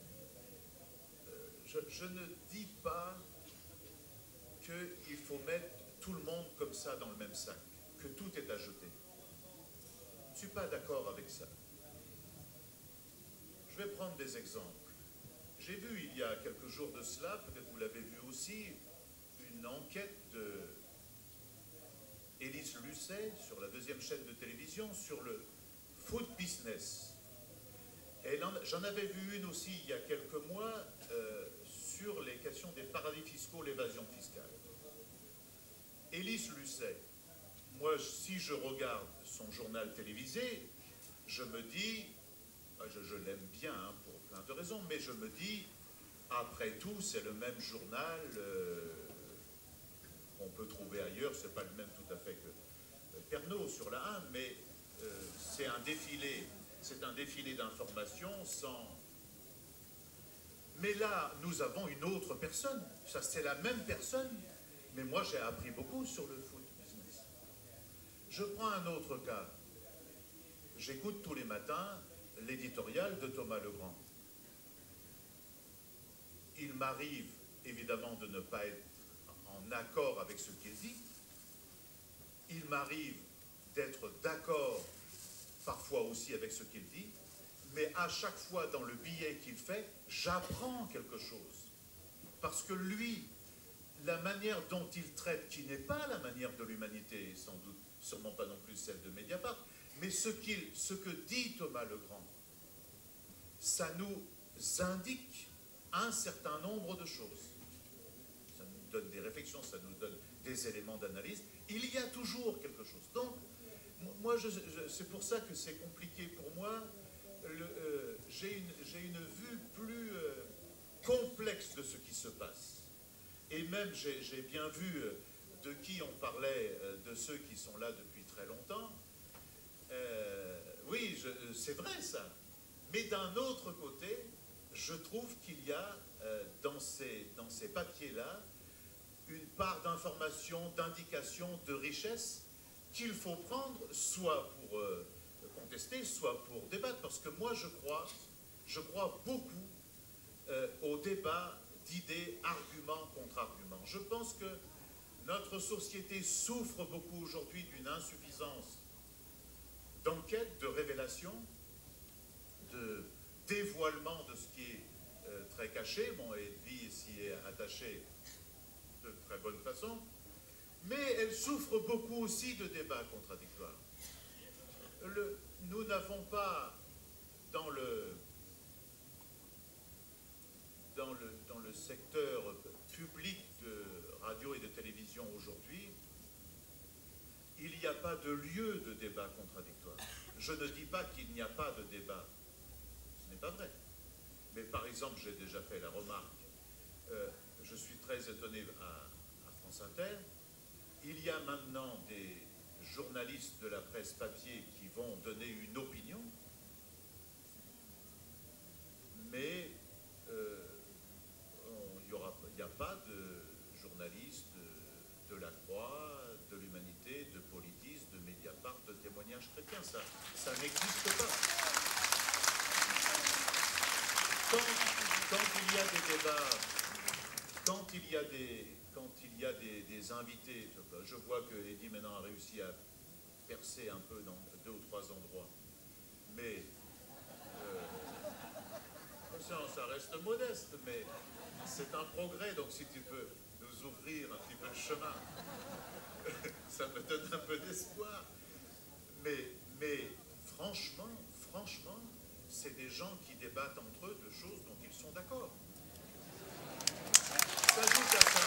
je, je ne dis pas qu'il faut mettre tout le monde comme ça dans le même sac, que tout est à jeter. Je ne suis pas d'accord avec ça. Je vais prendre des exemples. J'ai vu il y a quelques jours de cela, peut-être vous l'avez vu aussi, une enquête de Élise Lucet sur la deuxième chaîne de télévision sur le food business. J'en avais vu une aussi il y a quelques mois euh, sur les questions des paradis fiscaux, l'évasion fiscale. Élise Lucet, moi, si je regarde son journal télévisé, je me dis, je, je l'aime bien hein, pour plein de raisons, mais je me dis, après tout, c'est le même journal euh, qu'on peut trouver ailleurs, c'est pas le même tout à fait que euh, Pernod sur la un, mais euh, c'est un défilé, c'est un défilé d'informations sans... Mais là, nous avons une autre personne, ça c'est la même personne, mais moi j'ai appris beaucoup sur le food business. Je prends un autre cas, j'écoute tous les matins l'éditorial de Thomas Legrand. Il m'arrive évidemment de ne pas être en accord avec ce qu'il dit. Il m'arrive d'être d'accord parfois aussi avec ce qu'il dit, mais à chaque fois dans le billet qu'il fait, j'apprends quelque chose. Parce que lui, la manière dont il traite, qui n'est pas la manière de l'humanité, sans doute, sûrement pas non plus celle de Mediapart, mais ce, qu'il, ce que dit Thomas Legrand, ça nous indique un certain nombre de choses. Ça nous donne des réflexions, ça nous donne des éléments d'analyse. Il y a toujours quelque chose. Donc, moi, je, je, c'est pour ça que c'est compliqué pour moi. Euh, j'ai une, j'ai une vue plus euh, complexe de ce qui se passe. Et même, j'ai, j'ai bien vu euh, de qui on parlait, euh, de ceux qui sont là depuis très longtemps. Euh, oui, je, c'est vrai ça. Mais d'un autre côté, je trouve qu'il y a euh, dans ces, dans ces papiers-là une part d'information, d'indication, de richesse qu'il faut prendre soit pour euh, contester, soit pour débattre. Parce que moi, je crois, je crois beaucoup euh, au débat d'idées, arguments contre arguments. Je pense que notre société souffre beaucoup aujourd'hui d'une insuffisance d'enquête, de révélation, de dévoilement de ce qui est euh, très caché. Bon, Edwy s'y est attachée de très bonne façon, mais elle souffre beaucoup aussi de débats contradictoires. Le, nous n'avons pas dans le, dans, le, dans le secteur public de radio et de télévision aujourd'hui, il n'y a pas de lieu de débat contradictoire. Je ne dis pas qu'il n'y a pas de débat. Ce n'est pas vrai. Mais par exemple, j'ai déjà fait la remarque, euh, je suis très étonné à, à France Inter, il y a maintenant des journalistes de la presse papier qui vont donner une opinion, mais euh, il n'y a pas de journalistes de, de la Croix, de l'Humanité, de Politis, de Mediapart, de témoignages chrétiens. Ça, ça n'existe pas. Quand, quand il y a des débats, quand il y a des, quand il y a des, des invités, je vois que Eddy maintenant a réussi à percer un peu dans deux ou trois endroits, mais euh, Ça reste modeste, mais c'est un progrès, donc si tu peux nous ouvrir un petit peu le chemin, ça me donne un peu d'espoir. Mais, mais franchement, franchement, c'est des gens qui débattent entre eux de choses dont ils sont d'accord. S'ajoute à ça.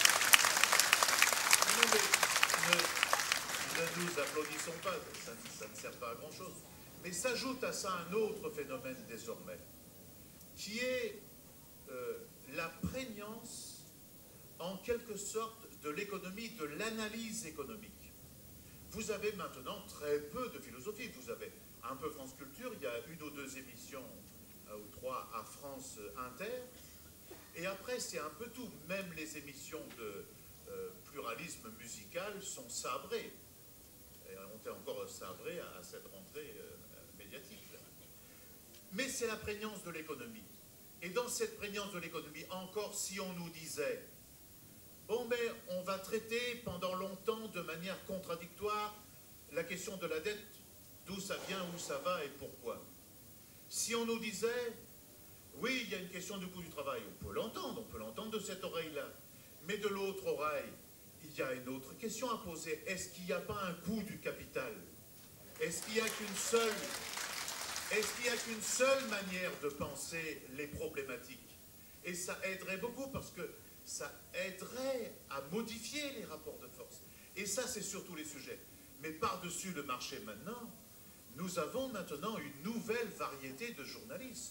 Non, mais ne, ne nous applaudissons pas, ça, ça ne sert pas à grand-chose. Mais s'ajoute à ça un autre phénomène désormais, qui est euh, la prégnance, en quelque sorte, de l'économie, de l'analyse économique. Vous avez maintenant très peu de philosophie. Vous avez un peu France Culture, il y a une ou deux émissions, euh, ou trois, à France Inter, et après c'est un peu tout. Même les émissions de euh, pluralisme musical sont sabrées. Et on est encore sabrées à, à cette rentrée euh, médiatique. Mais c'est la prégnance de l'économie. Et dans cette prégnance de l'économie, encore si on nous disait, bon, mais on va traiter pendant longtemps de manière contradictoire la question de la dette, d'où ça vient, où ça va et pourquoi. Si on nous disait, oui, il y a une question du coût du travail, on peut l'entendre, on peut l'entendre de cette oreille-là. Mais de l'autre oreille, il y a une autre question à poser. Est-ce qu'il n'y a pas un coût du capital? Est-ce qu'il n'y a qu'une seule... Est-ce qu'il n'y a qu'une seule manière de penser les problématiques? Et ça aiderait beaucoup parce que ça aiderait à modifier les rapports de force. Et ça, c'est sur tous les sujets. Mais par-dessus le marché maintenant, nous avons maintenant une nouvelle variété de journalistes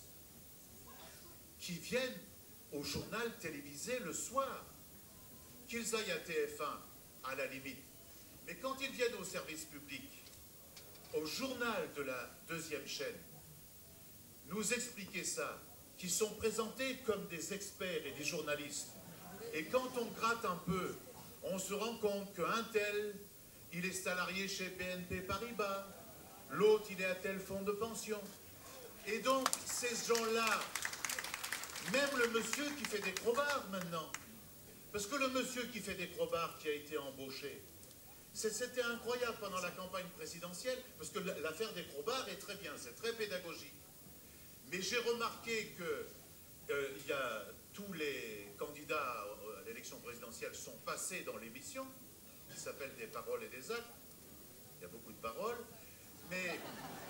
qui viennent au journal télévisé le soir. Qu'ils aillent à T F un, à la limite. Mais quand ils viennent au service public, au journal de la deuxième chaîne, nous expliquer ça, qui sont présentés comme des experts et des journalistes. Et quand on gratte un peu, on se rend compte qu'un tel, il est salarié chez B N P Paribas, l'autre, il est à tel fonds de pension. Et donc, ces gens-là, même le monsieur qui fait des crobards maintenant, parce que le monsieur qui fait des crobards qui a été embauché, c'était incroyable pendant la campagne présidentielle, parce que l'affaire des crobards est très bien, c'est très pédagogique. Mais j'ai remarqué que euh, il y a, tous les candidats à l'élection présidentielle sont passés dans l'émission, qui s'appelle Des paroles et des actes. Il y a beaucoup de paroles. Mais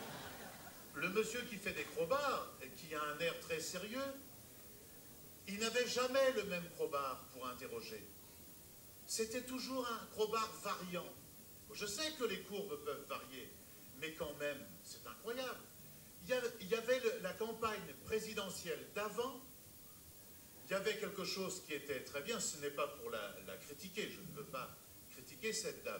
le monsieur qui fait des crobards, et qui a un air très sérieux, il n'avait jamais le même crowbar pour interroger. C'était toujours un crowbar variant. Je sais que les courbes peuvent varier, mais quand même, c'est incroyable. Il y avait le, la campagne présidentielle d'avant, il y avait quelque chose qui était très bien, ce n'est pas pour la, la critiquer, je ne veux pas critiquer cette dame,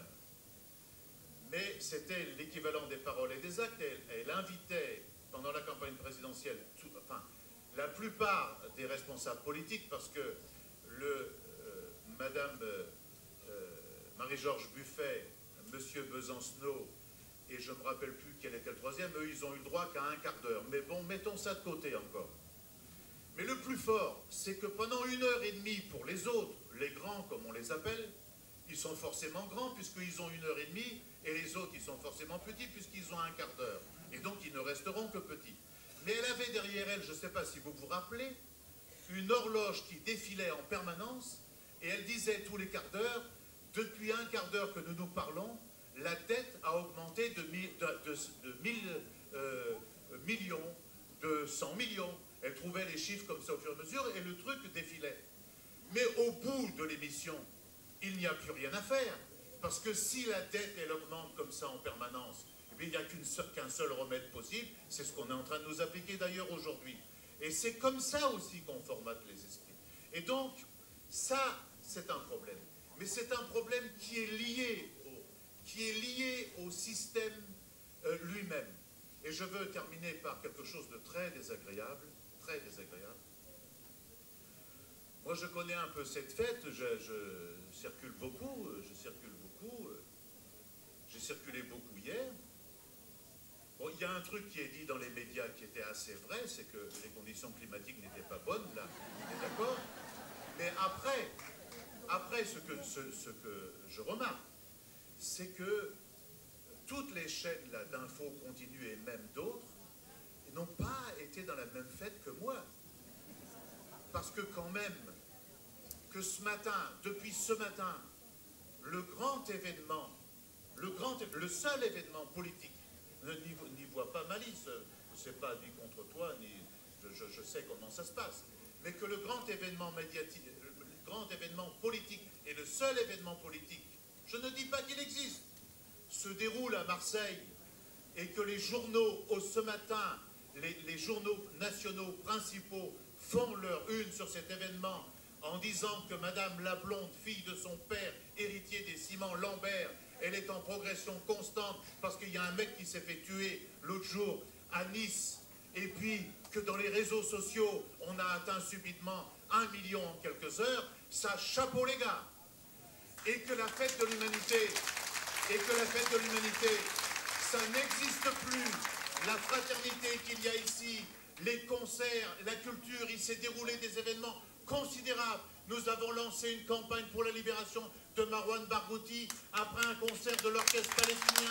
mais c'était l'équivalent des paroles et des actes. Elle, elle invitait, pendant la campagne présidentielle, tout, enfin, la plupart des responsables politiques, parce que le, euh, Madame euh, Marie-Georges Buffet, Monsieur Besancenot, et je ne me rappelle plus quel était le troisième, eux, ils ont eu le droit qu'à un quart d'heure. Mais bon, mettons ça de côté encore. Mais le plus fort, c'est que pendant une heure et demie, pour les autres, les grands, comme on les appelle, ils sont forcément grands, puisqu'ils ont une heure et demie, et les autres, ils sont forcément petits, puisqu'ils ont un quart d'heure. Et donc, ils ne resteront que petits. Mais elle avait derrière elle, je ne sais pas si vous vous rappelez, une horloge qui défilait en permanence, et elle disait tous les quarts d'heure, depuis un quart d'heure que nous nous parlons, la dette a augmenté de, mille, de, de, de mille euh, millions, de cent millions. Elle trouvait les chiffres comme ça au fur et à mesure, et le truc défilait. Mais au bout de l'émission, il n'y a plus rien à faire. Parce que si la dette, elle augmente comme ça en permanence, eh bien, il n'y a qu'un seul, qu'un seul remède possible, c'est ce qu'on est en train de nous appliquer d'ailleurs aujourd'hui. Et c'est comme ça aussi qu'on formate les esprits. Et donc, ça, c'est un problème. Mais c'est un problème qui est lié au, qui est lié au système euh, lui-même. Et je veux terminer par quelque chose de très désagréable, très désagréable. Moi, je connais un peu cette fête, je, je circule beaucoup, je circule beaucoup, j'ai circulé beaucoup hier. Bon, il y a un truc qui est dit dans les médias qui était assez vrai, c'est que les conditions climatiques n'étaient pas bonnes, là, on est d'accord. Mais après, après ce que, ce, ce que je remarque, c'est que toutes les chaînes d'infos continues et même d'autres n'ont pas été dans la même fête que moi. Parce que quand même, que ce matin, depuis ce matin, le grand événement, le, grand, le seul événement politique, n'y voit pas malice, je ne sais pas ni contre toi, ni je, je, je sais comment ça se passe, mais que le grand événement médiatique, le grand événement politique et le seul événement politique, je ne dis pas qu'il existe, se déroule à Marseille et que les journaux, au ce matin, les, les journaux nationaux principaux font leur une sur cet événement en disant que Madame la Blonde, fille de son père, héritier des ciments Lambert, elle est en progression constante parce qu'il y a un mec qui s'est fait tuer l'autre jour à Nice, et puis que dans les réseaux sociaux, on a atteint subitement un million en quelques heures, ça chapeau les gars. Et que la fête de l'humanité, et que la fête de l'humanité, ça n'existe plus. La fraternité qu'il y a ici, les concerts, la culture, il s'est déroulé des événements considérables. Nous avons lancé une campagne pour la libération de Marwan Barghouti après un concert de l'orchestre palestinien.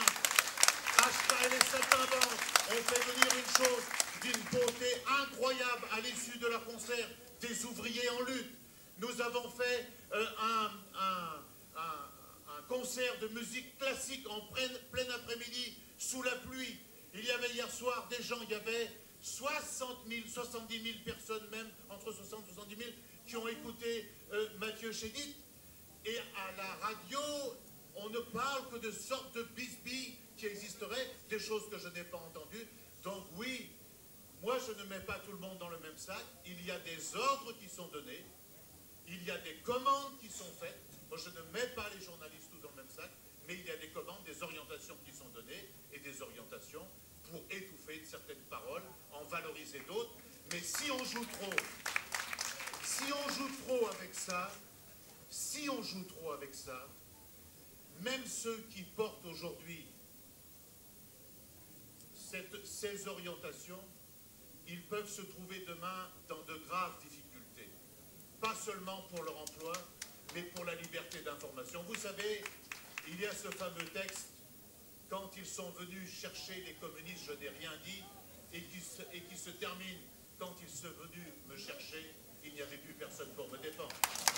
Ashka et les Saltimbanques ont fait venir une chose d'une beauté incroyable à l'issue de leur concert, des ouvriers en lutte. Nous avons fait euh, un, un, un, un concert de musique classique en plein, plein après-midi, sous la pluie. Il y avait hier soir des gens, il y avait soixante mille, soixante-dix mille personnes même, entre soixante et soixante-dix mille, qui ont écouté euh, Mathieu Chédid. Et à la radio, on ne parle que de sortes de bisbilles qui existeraient, des choses que je n'ai pas entendues. Donc oui, moi je ne mets pas tout le monde dans le même sac. Il y a des ordres qui sont donnés, il y a des commandes qui sont faites. Moi je ne mets pas les journalistes tous dans le même sac, mais il y a des commandes, des orientations qui sont données, et des orientations pour étouffer certaines paroles, en valoriser d'autres. Mais si on joue trop, si on joue trop avec ça, si on joue trop avec ça, même ceux qui portent aujourd'hui cette, ces orientations, ils peuvent se trouver demain dans de graves difficultés. Pas seulement pour leur emploi, mais pour la liberté d'information. Vous savez, il y a ce fameux texte, quand ils sont venus chercher les communistes, je n'ai rien dit, et qui, se, et qui se termine, quand ils sont venus me chercher, il n'y avait plus personne pour me défendre.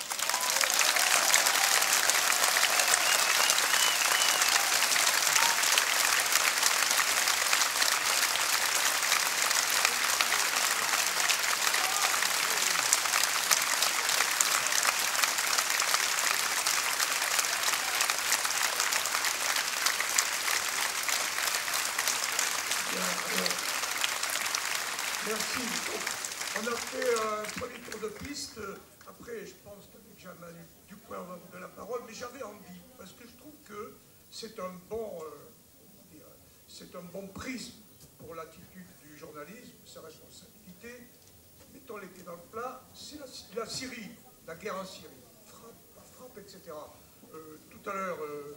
Merci. On a fait un premier tour de piste. Après, je pense qu'avec Germain Ducoin, on va vous donner la parole, mais j'avais envie, parce que je trouve que c'est un bon, euh, c'est un bon prisme pour l'attitude du journalisme, sa responsabilité. Mettons les pieds dans le plat, c'est la, la Syrie, la guerre en Syrie, frappe, pas frappe, et cetera. Euh, tout à l'heure, euh,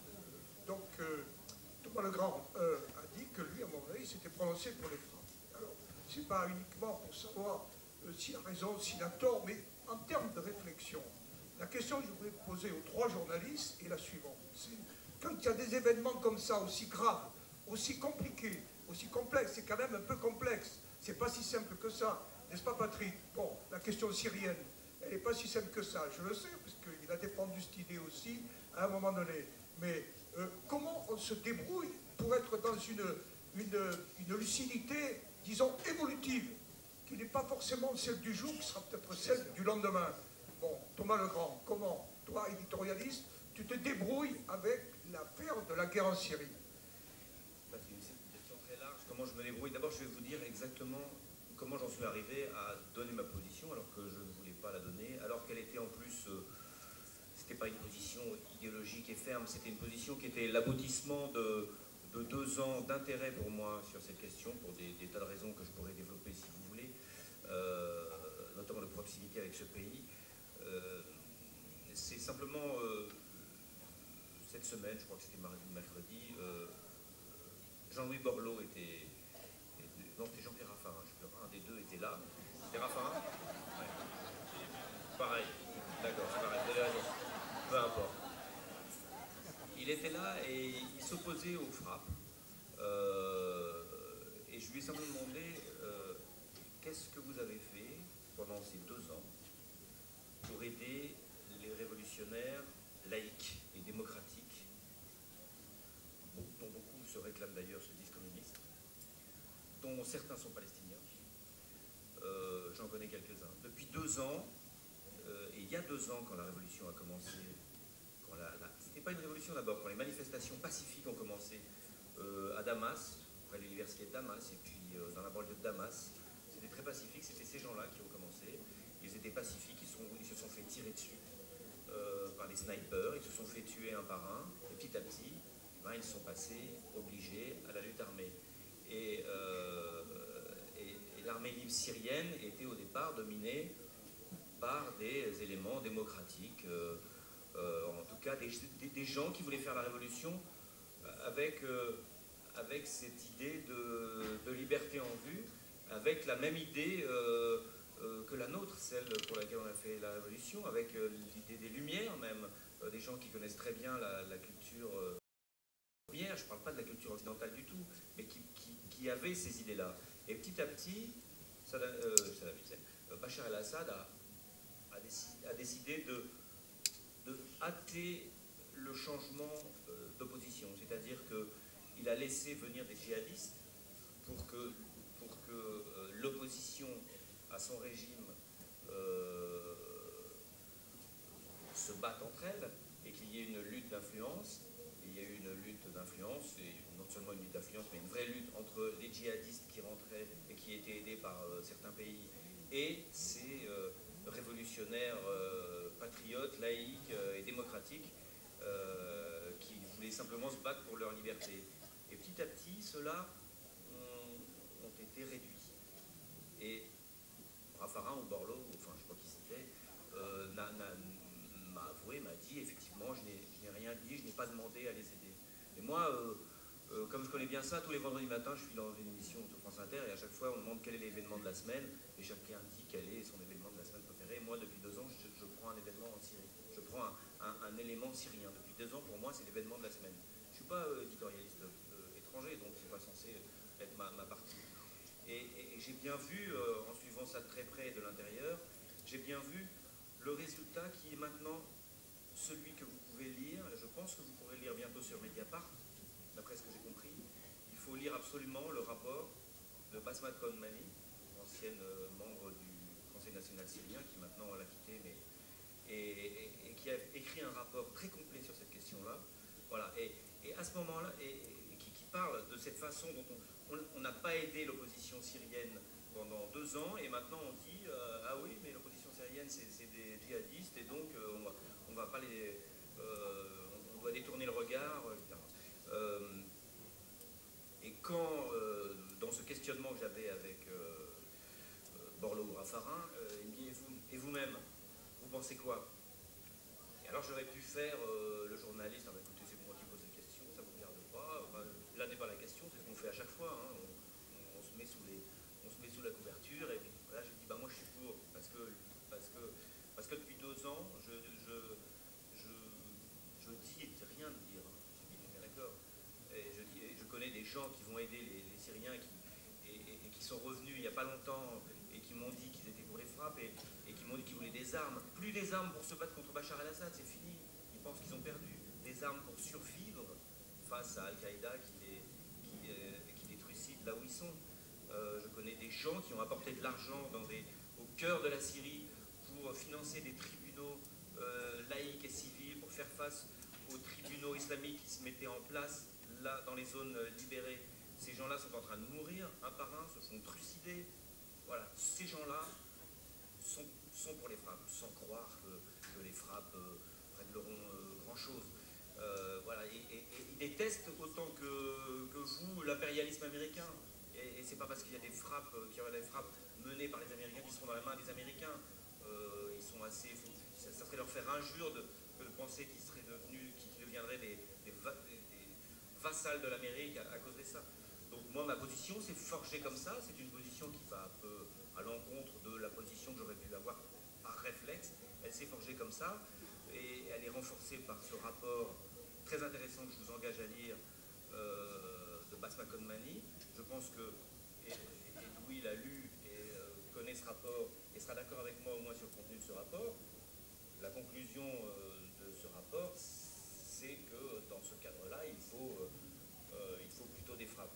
donc, euh, Thomas Legrand euh, a dit que lui, à mon avis, s'était prononcé pour les frappes. Ce n'est pas uniquement pour savoir euh, s'il a raison, s'il a tort, mais en termes de réflexion. La question que je voudrais poser aux trois journalistes est la suivante. C'est, quand il y a des événements comme ça, aussi graves, aussi compliqués, aussi complexes, c'est quand même un peu complexe. C'est pas si simple que ça, n'est-ce pas Patrick? Bon, la question syrienne, elle n'est pas si simple que ça, je le sais, parce qu'il a défendu cette idée aussi à un moment donné. Mais euh, comment on se débrouille pour être dans une, une, une lucidité, disons, évolutive, qui n'est pas forcément celle du jour, qui sera peut-être celle du lendemain. Bon, Thomas Legrand, comment, toi, éditorialiste, tu te débrouilles avec l'affaire de la guerre en Syrie? C'est une question très large. Comment je me débrouille? D'abord, je vais vous dire exactement comment j'en suis arrivé à donner ma position, alors que je ne voulais pas la donner, alors qu'elle était en plus... Euh, c'était pas une position idéologique et ferme, c'était une position qui était l'aboutissement de... de deux ans d'intérêt pour moi sur cette question, pour des, des tas de raisons que je pourrais développer si vous voulez, euh, notamment de proximité avec ce pays. Euh, c'est simplement, euh, cette semaine, je crois que c'était mardi ou mercredi, euh, Jean-Louis Borloo était, était... Non, c'était Jean-Pierre Raffarin, je sais pas, un des deux était là. C'était Raffarin? Ouais. Pareil, d'accord, c'est pareil, vous avez raison. Peu importe. Il était là et il s'opposait aux frappes. Euh, et je lui ai simplement demandé euh, qu'est-ce que vous avez fait pendant ces deux ans pour aider les révolutionnaires laïcs et démocratiques, dont beaucoup se réclament d'ailleurs, se disent communistes, dont certains sont palestiniens. Euh, J'en connais quelques-uns. Depuis deux ans, euh, et il y a deux ans quand la révolution a commencé, quand la, la, c'était pas une révolution d'abord, quand les manifestations pacifiques ont commencé euh, à Damas, près de l'université de Damas, et puis euh, dans la banlieue de Damas, c'était très pacifique, c'était ces gens-là qui ont commencé. Ils étaient pacifiques, ils, sont, ils se sont fait tirer dessus euh, par des snipers, ils se sont fait tuer un par un, et petit à petit, ben, ils sont passés obligés à la lutte armée. Et, euh, et, et l'armée libre syrienne était au départ dominée par des éléments démocratiques, euh, euh, en tout cas des, des, des gens qui voulaient faire la révolution avec, euh, avec cette idée de, de liberté en vue, avec la même idée euh, euh, que la nôtre, celle pour laquelle on a fait la révolution, avec euh, l'idée des Lumières même, euh, des gens qui connaissent très bien la, la culture euh, lumière, je ne parle pas de la culture occidentale du tout, mais qui, qui, qui avaient ces idées-là. Et petit à petit, Saddam, euh, Saddam Hussein, euh, Bachar el-Assad a, a, décidé, a décidé de, de hâter le changement euh, d'opposition, c'est-à-dire qu'il a laissé venir des djihadistes pour que, pour que euh, l'opposition à son régime euh, se batte entre elles et qu'il y ait une lutte d'influence. Il y a eu une lutte d'influence, et non seulement une lutte d'influence, mais une vraie lutte entre les djihadistes qui rentraient et qui étaient aidés par euh, certains pays et ces euh, révolutionnaires euh, patriotes, laïcs euh, et démocratiques euh, qui voulaient simplement se battre pour leur liberté. Et petit à petit, ceux-là ont, ont été réduits. Et Raffarin ou Borloo, enfin je crois qui c'était, euh, m'a avoué, m'a dit effectivement, je n'ai rien dit, je n'ai pas demandé à les aider. Et moi, euh, euh, comme je connais bien ça, tous les vendredis matins, je suis dans une émission sur France Inter et à chaque fois on me demande quel est l'événement de la semaine et chacun dit quel est son événement de la semaine préféré. Et moi, depuis deux ans, je, je prends un événement en Syrie. Je prends un, un, un élément syrien. Depuis deux ans, pour moi, c'est l'événement de la semaine. Je ne suis pas euh, éditorialiste euh, étranger, donc c'est pas censé être ma, ma partie. Et, et, et j'ai bien vu, euh, en suivant ça de très près de l'intérieur, j'ai bien vu le résultat qui est maintenant celui que vous pouvez lire. Je pense que vous pourrez lire bientôt sur Mediapart, d'après ce que j'ai compris. Il faut lire absolument le rapport de Basmat Konmani, ancienne euh, membre du Conseil national syrien, qui maintenant l'a quitté, mais et, et, et qui a écrit un rapport très complet sur cette question-là. Voilà. Et, et à ce moment-là, et, et qui, qui parle de cette façon dont on n'a pas aidé l'opposition syrienne pendant deux ans, et maintenant on dit euh, ah oui, mais l'opposition syrienne c'est des djihadistes, et donc euh, on va, on va pas les, euh, on doit détourner le regard, et cetera. Euh, et quand, euh, dans ce questionnement que j'avais avec euh, Borloo ou Raffarin, euh, il me dit et vous, et vous-même, vous pensez quoi? Et alors j'aurais pu faire euh, le journaliste, ah, bah, écoutez, c'est moi qui pose la question, ça ne vous regarde pas, enfin, là n'est pas la question, c'est ce qu'on fait à chaque fois, hein. on, on, se met sous les, on se met sous la couverture, et puis là j'ai dit, bah moi je suis pour, parce que, parce que, parce que depuis deux ans, je, je, je, je dis, et c'est rien de dire, hein, je suis bien d'accord, et je, dis, et je connais des gens qui vont aider les, les Syriens qui, et, et, et qui sont revenus il n'y a pas longtemps, et qui m'ont dit qu'ils étaient pour les frappes, et, et qui m'ont dit qu'ils voulaient des armes, plus des armes pour se battre contre Bachar el-Assad, c'est fini, ils pensent qu'ils ont perdu, des armes pour survivre face à Al-Qaïda qui les, qui, euh, qui les trucide là où ils sont. Euh, je connais des gens qui ont apporté de l'argent au cœur de la Syrie pour financer des tribunaux euh, laïques et civils, pour faire face aux tribunaux islamiques qui se mettaient en place là dans les zones libérées. Ces gens-là sont en train de mourir un par un, se font trucider. Voilà, ces gens-là sont, sont pour les frappes, sans croire que, que les frappes euh, régleront euh, grand-chose. Euh, voilà, et, et, et ils détestent autant que, que vous l'impérialisme américain. Et, et c'est pas parce qu'il y a des frappes, qu'il y aura des frappes menées par les Américains qui seront dans la main des Américains. Euh, ils sont assez, ça, ça serait leur faire injure de, de penser qu'ils seraient devenus, qu'ils deviendraient des, des, va, des, des vassals de l'Amérique à, à cause de ça. Donc moi, ma position, c'est forgée comme ça. C'est une position qui va un peu à l'encontre de la position que j'aurais pu avoir par réflexe. Elle s'est forgée comme ça et elle est renforcée par ce rapport très intéressant que je vous engage à lire euh, de Basmat Konmani. Je pense que et, et Louis l'a lu et euh, connaît ce rapport et sera d'accord avec moi au moins sur le contenu de ce rapport, la conclusion euh, de ce rapport, c'est que dans ce cadre-là, il faut, euh, euh, il faut plutôt des frappes.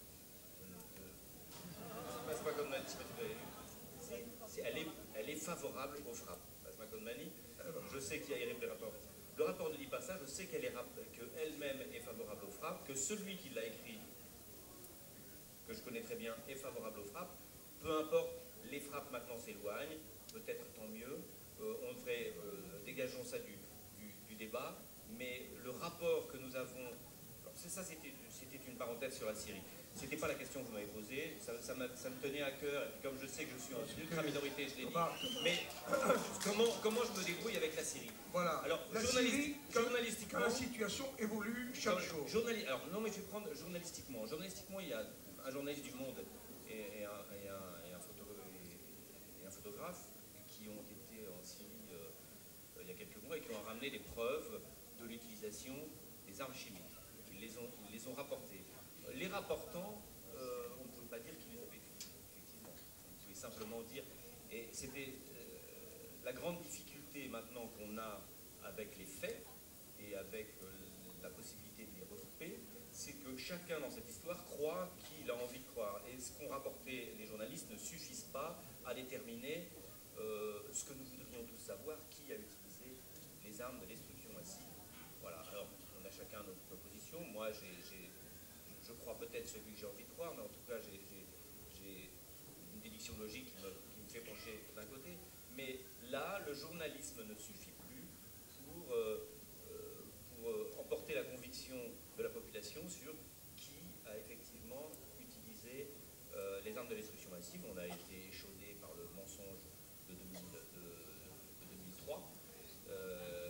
C'est pas comme elle est, elle est favorable aux frappes. Je sais qu'il y a irréparable rapport. Le rapport ne dit pas ça, je sais qu'elle qu'elle-même est favorable aux frappes, que celui qui l'a écrit, que je connais très bien, est favorable aux frappes. Peu importe, les frappes maintenant s'éloignent, peut-être tant mieux. Euh, on devrait, euh, dégageons ça du, du, du débat, mais le rapport que nous avons, c'est ça, c'était une parenthèse sur la Syrie. C'était pas la question que vous m'avez posée, ça, ça, ça me tenait à cœur, et puis comme je sais que je suis en ultra-minorité, je l'ai dit, mais comment, comment je me débrouille avec la Syrie? Voilà, alors, la journaliste, Syrie, journalistiquement, quand la situation évolue chaque jour. Journali alors, non, mais je vais prendre journalistiquement. Journalistiquement, il y a un journaliste du Monde et, et, un, et, un, et, un, photo, et, et un photographe qui ont été en Syrie euh, il y a quelques mois et qui ont ramené des preuves de l'utilisation des armes chimiques. Ils les ont, ils les ont rapportées. Les rapportants, euh, on ne pouvait pas dire qu'ils les avaient utilisés, effectivement. On pouvait simplement dire, et c'était euh, la grande difficulté maintenant qu'on a avec les faits et avec euh, la possibilité de les recouper, c'est que chacun dans cette histoire croit qu'il a envie de croire. Et ce qu'ont rapporté les journalistes ne suffisent pas à déterminer euh, ce que nous voudrions tous savoir, qui a utilisé les armes de destruction massive. Voilà, alors on a chacun notre, notre position. Moi, j'ai, je crois peut-être celui que j'ai envie de croire, mais en tout cas, j'ai une déduction logique qui me, qui me fait pencher d'un côté. Mais là, le journalisme ne suffit plus pour, euh, pour euh, emporter la conviction de la population sur qui a effectivement utilisé euh, les armes de destruction massive. On a été échaudé par le mensonge de, deux mille, de, de deux mille trois. Euh,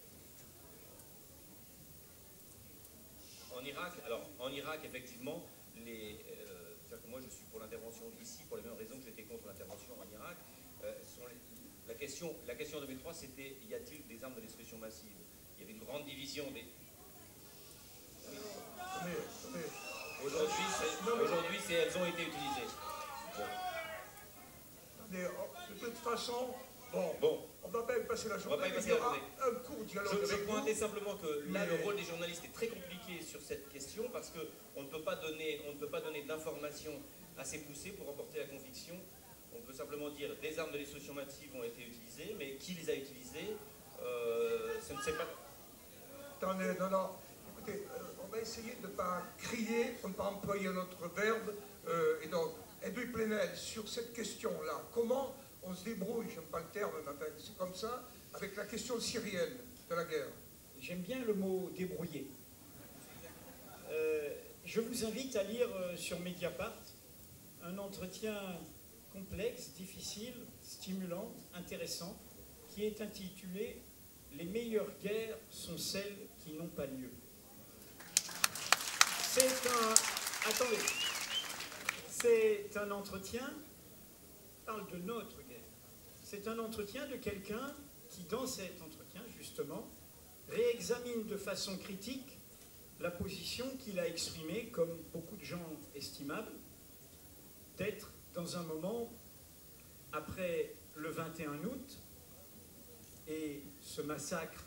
en Irak, alors en Irak, effectivement, les, euh, c'est-à-dire que moi je suis pour l'intervention ici pour les mêmes raisons que j'étais contre l'intervention en Irak. Euh, sont les, la question, la question en deux mille trois, c'était y a-t-il des armes de destruction massive? Il y avait une grande division des. Oui. Aujourd'hui, aujourd'hui, elles ont été utilisées. Bon. Mais, de toute façon, bon, bon. on ne va pas y passer la journée. On va pas y passer la journée. Un court dialogue. Je, je pointais simplement que là, mais... le rôle des journalistes est très compliqué sur cette question parce qu'on ne peut pas donner, on ne peut pas donner d'informations assez poussées pour emporter la conviction. On peut simplement dire des armes de destruction massive ont été utilisées, mais qui les a utilisées, euh, ça ne sait pas. Attendez, non, non. Écoutez, euh, on va essayer de ne pas crier, de ne pas employer notre verbe. Euh, et donc, Edoui Plenel, sur cette question-là, comment on se débrouille, j'aime pas le terme, mais c'est comme ça, avec la question syrienne de la guerre? J'aime bien le mot débrouiller. Euh, je vous invite à lire euh, sur Mediapart un entretien complexe, difficile, stimulant, intéressant, qui est intitulé « Les meilleures guerres sont celles qui n'ont pas lieu ». C'est un... Attendez. C'est un entretien, parle de notre guerre. C'est un entretien de quelqu'un qui, dans cet entretien, justement, réexamine de façon critique la position qu'il a exprimée, comme beaucoup de gens estimables, d'être dans un moment, après le vingt et un août, et ce massacre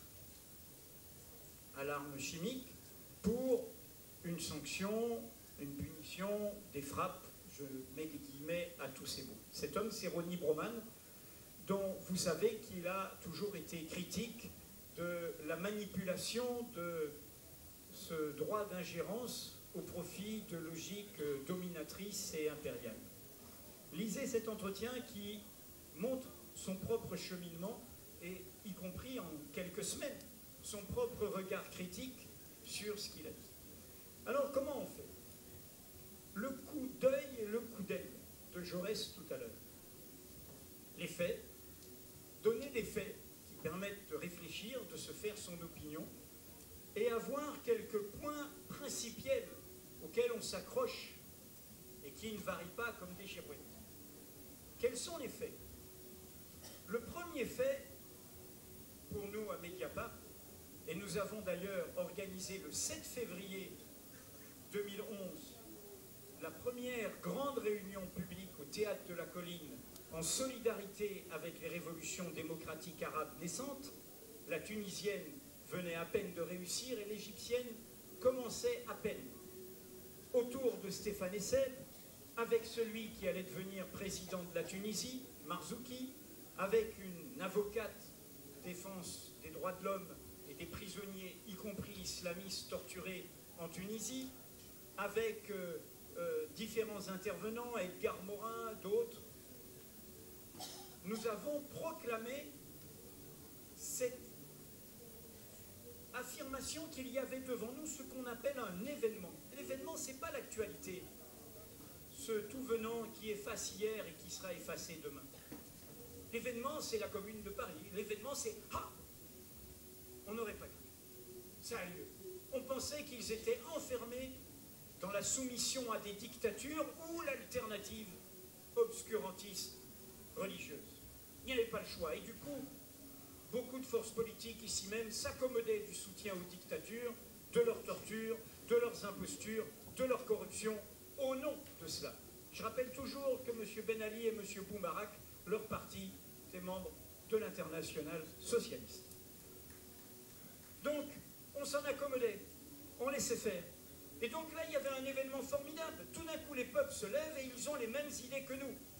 à l'arme chimique, pour une sanction, une punition, des frappes, je mets des guillemets à tous ces mots. Cet homme, c'est Ronnie Broman, dont vous savez qu'il a toujours été critique de la manipulation de ce droit d'ingérence au profit de logiques dominatrices et impériales. Lisez cet entretien qui montre son propre cheminement et y compris en quelques semaines, son propre regard critique sur ce qu'il a dit. Alors comment on fait? Le coup d'œil et le coup d'aile de Jaurès tout à l'heure. Les faits, donner des faits qui permettent de réfléchir, de se faire son opinion et avoir quelques points principiels auxquels on s'accroche et qui ne varient pas comme des girouettes. Quels sont les faits? Le premier fait, pour nous à Mediapart, et nous avons d'ailleurs organisé le sept février deux mille onze la première grande réunion publique au Théâtre de la Colline, en solidarité avec les révolutions démocratiques arabes naissantes, la tunisienne venait à peine de réussir et l'égyptienne commençait à peine. Autour de Stéphane Esseb, avec celui qui allait devenir président de la Tunisie, Marzouki, avec une avocate défense des droits de l'homme et des prisonniers, y compris islamistes torturés en Tunisie, avec euh, euh, différents intervenants, Edgar Morin, d'autres, nous avons proclamé cette affirmation qu'il y avait devant nous ce qu'on appelle un événement. L'événement, ce n'est pas l'actualité, ce tout venant qui efface hier et qui sera effacé demain. L'événement, c'est la Commune de Paris. L'événement, c'est « Ah !» On n'aurait pas cru. Ça a lieu. On pensait qu'ils étaient enfermés dans la soumission à des dictatures ou l'alternative obscurantiste religieuse. Il n'y avait pas le choix. Et du coup, beaucoup de forces politiques ici même s'accommodaient du soutien aux dictatures, de leur torture, de leurs impostures, de leur corruption, au nom de cela. Je rappelle toujours que M. Ben Ali et M. Boumarak, leur parti, étaient membres de l'internationale socialiste. Donc, on s'en accommodait, on laissait faire. Et donc là, il y avait un événement formidable. Tout d'un coup, les peuples se lèvent et ils ont les mêmes idées que nous.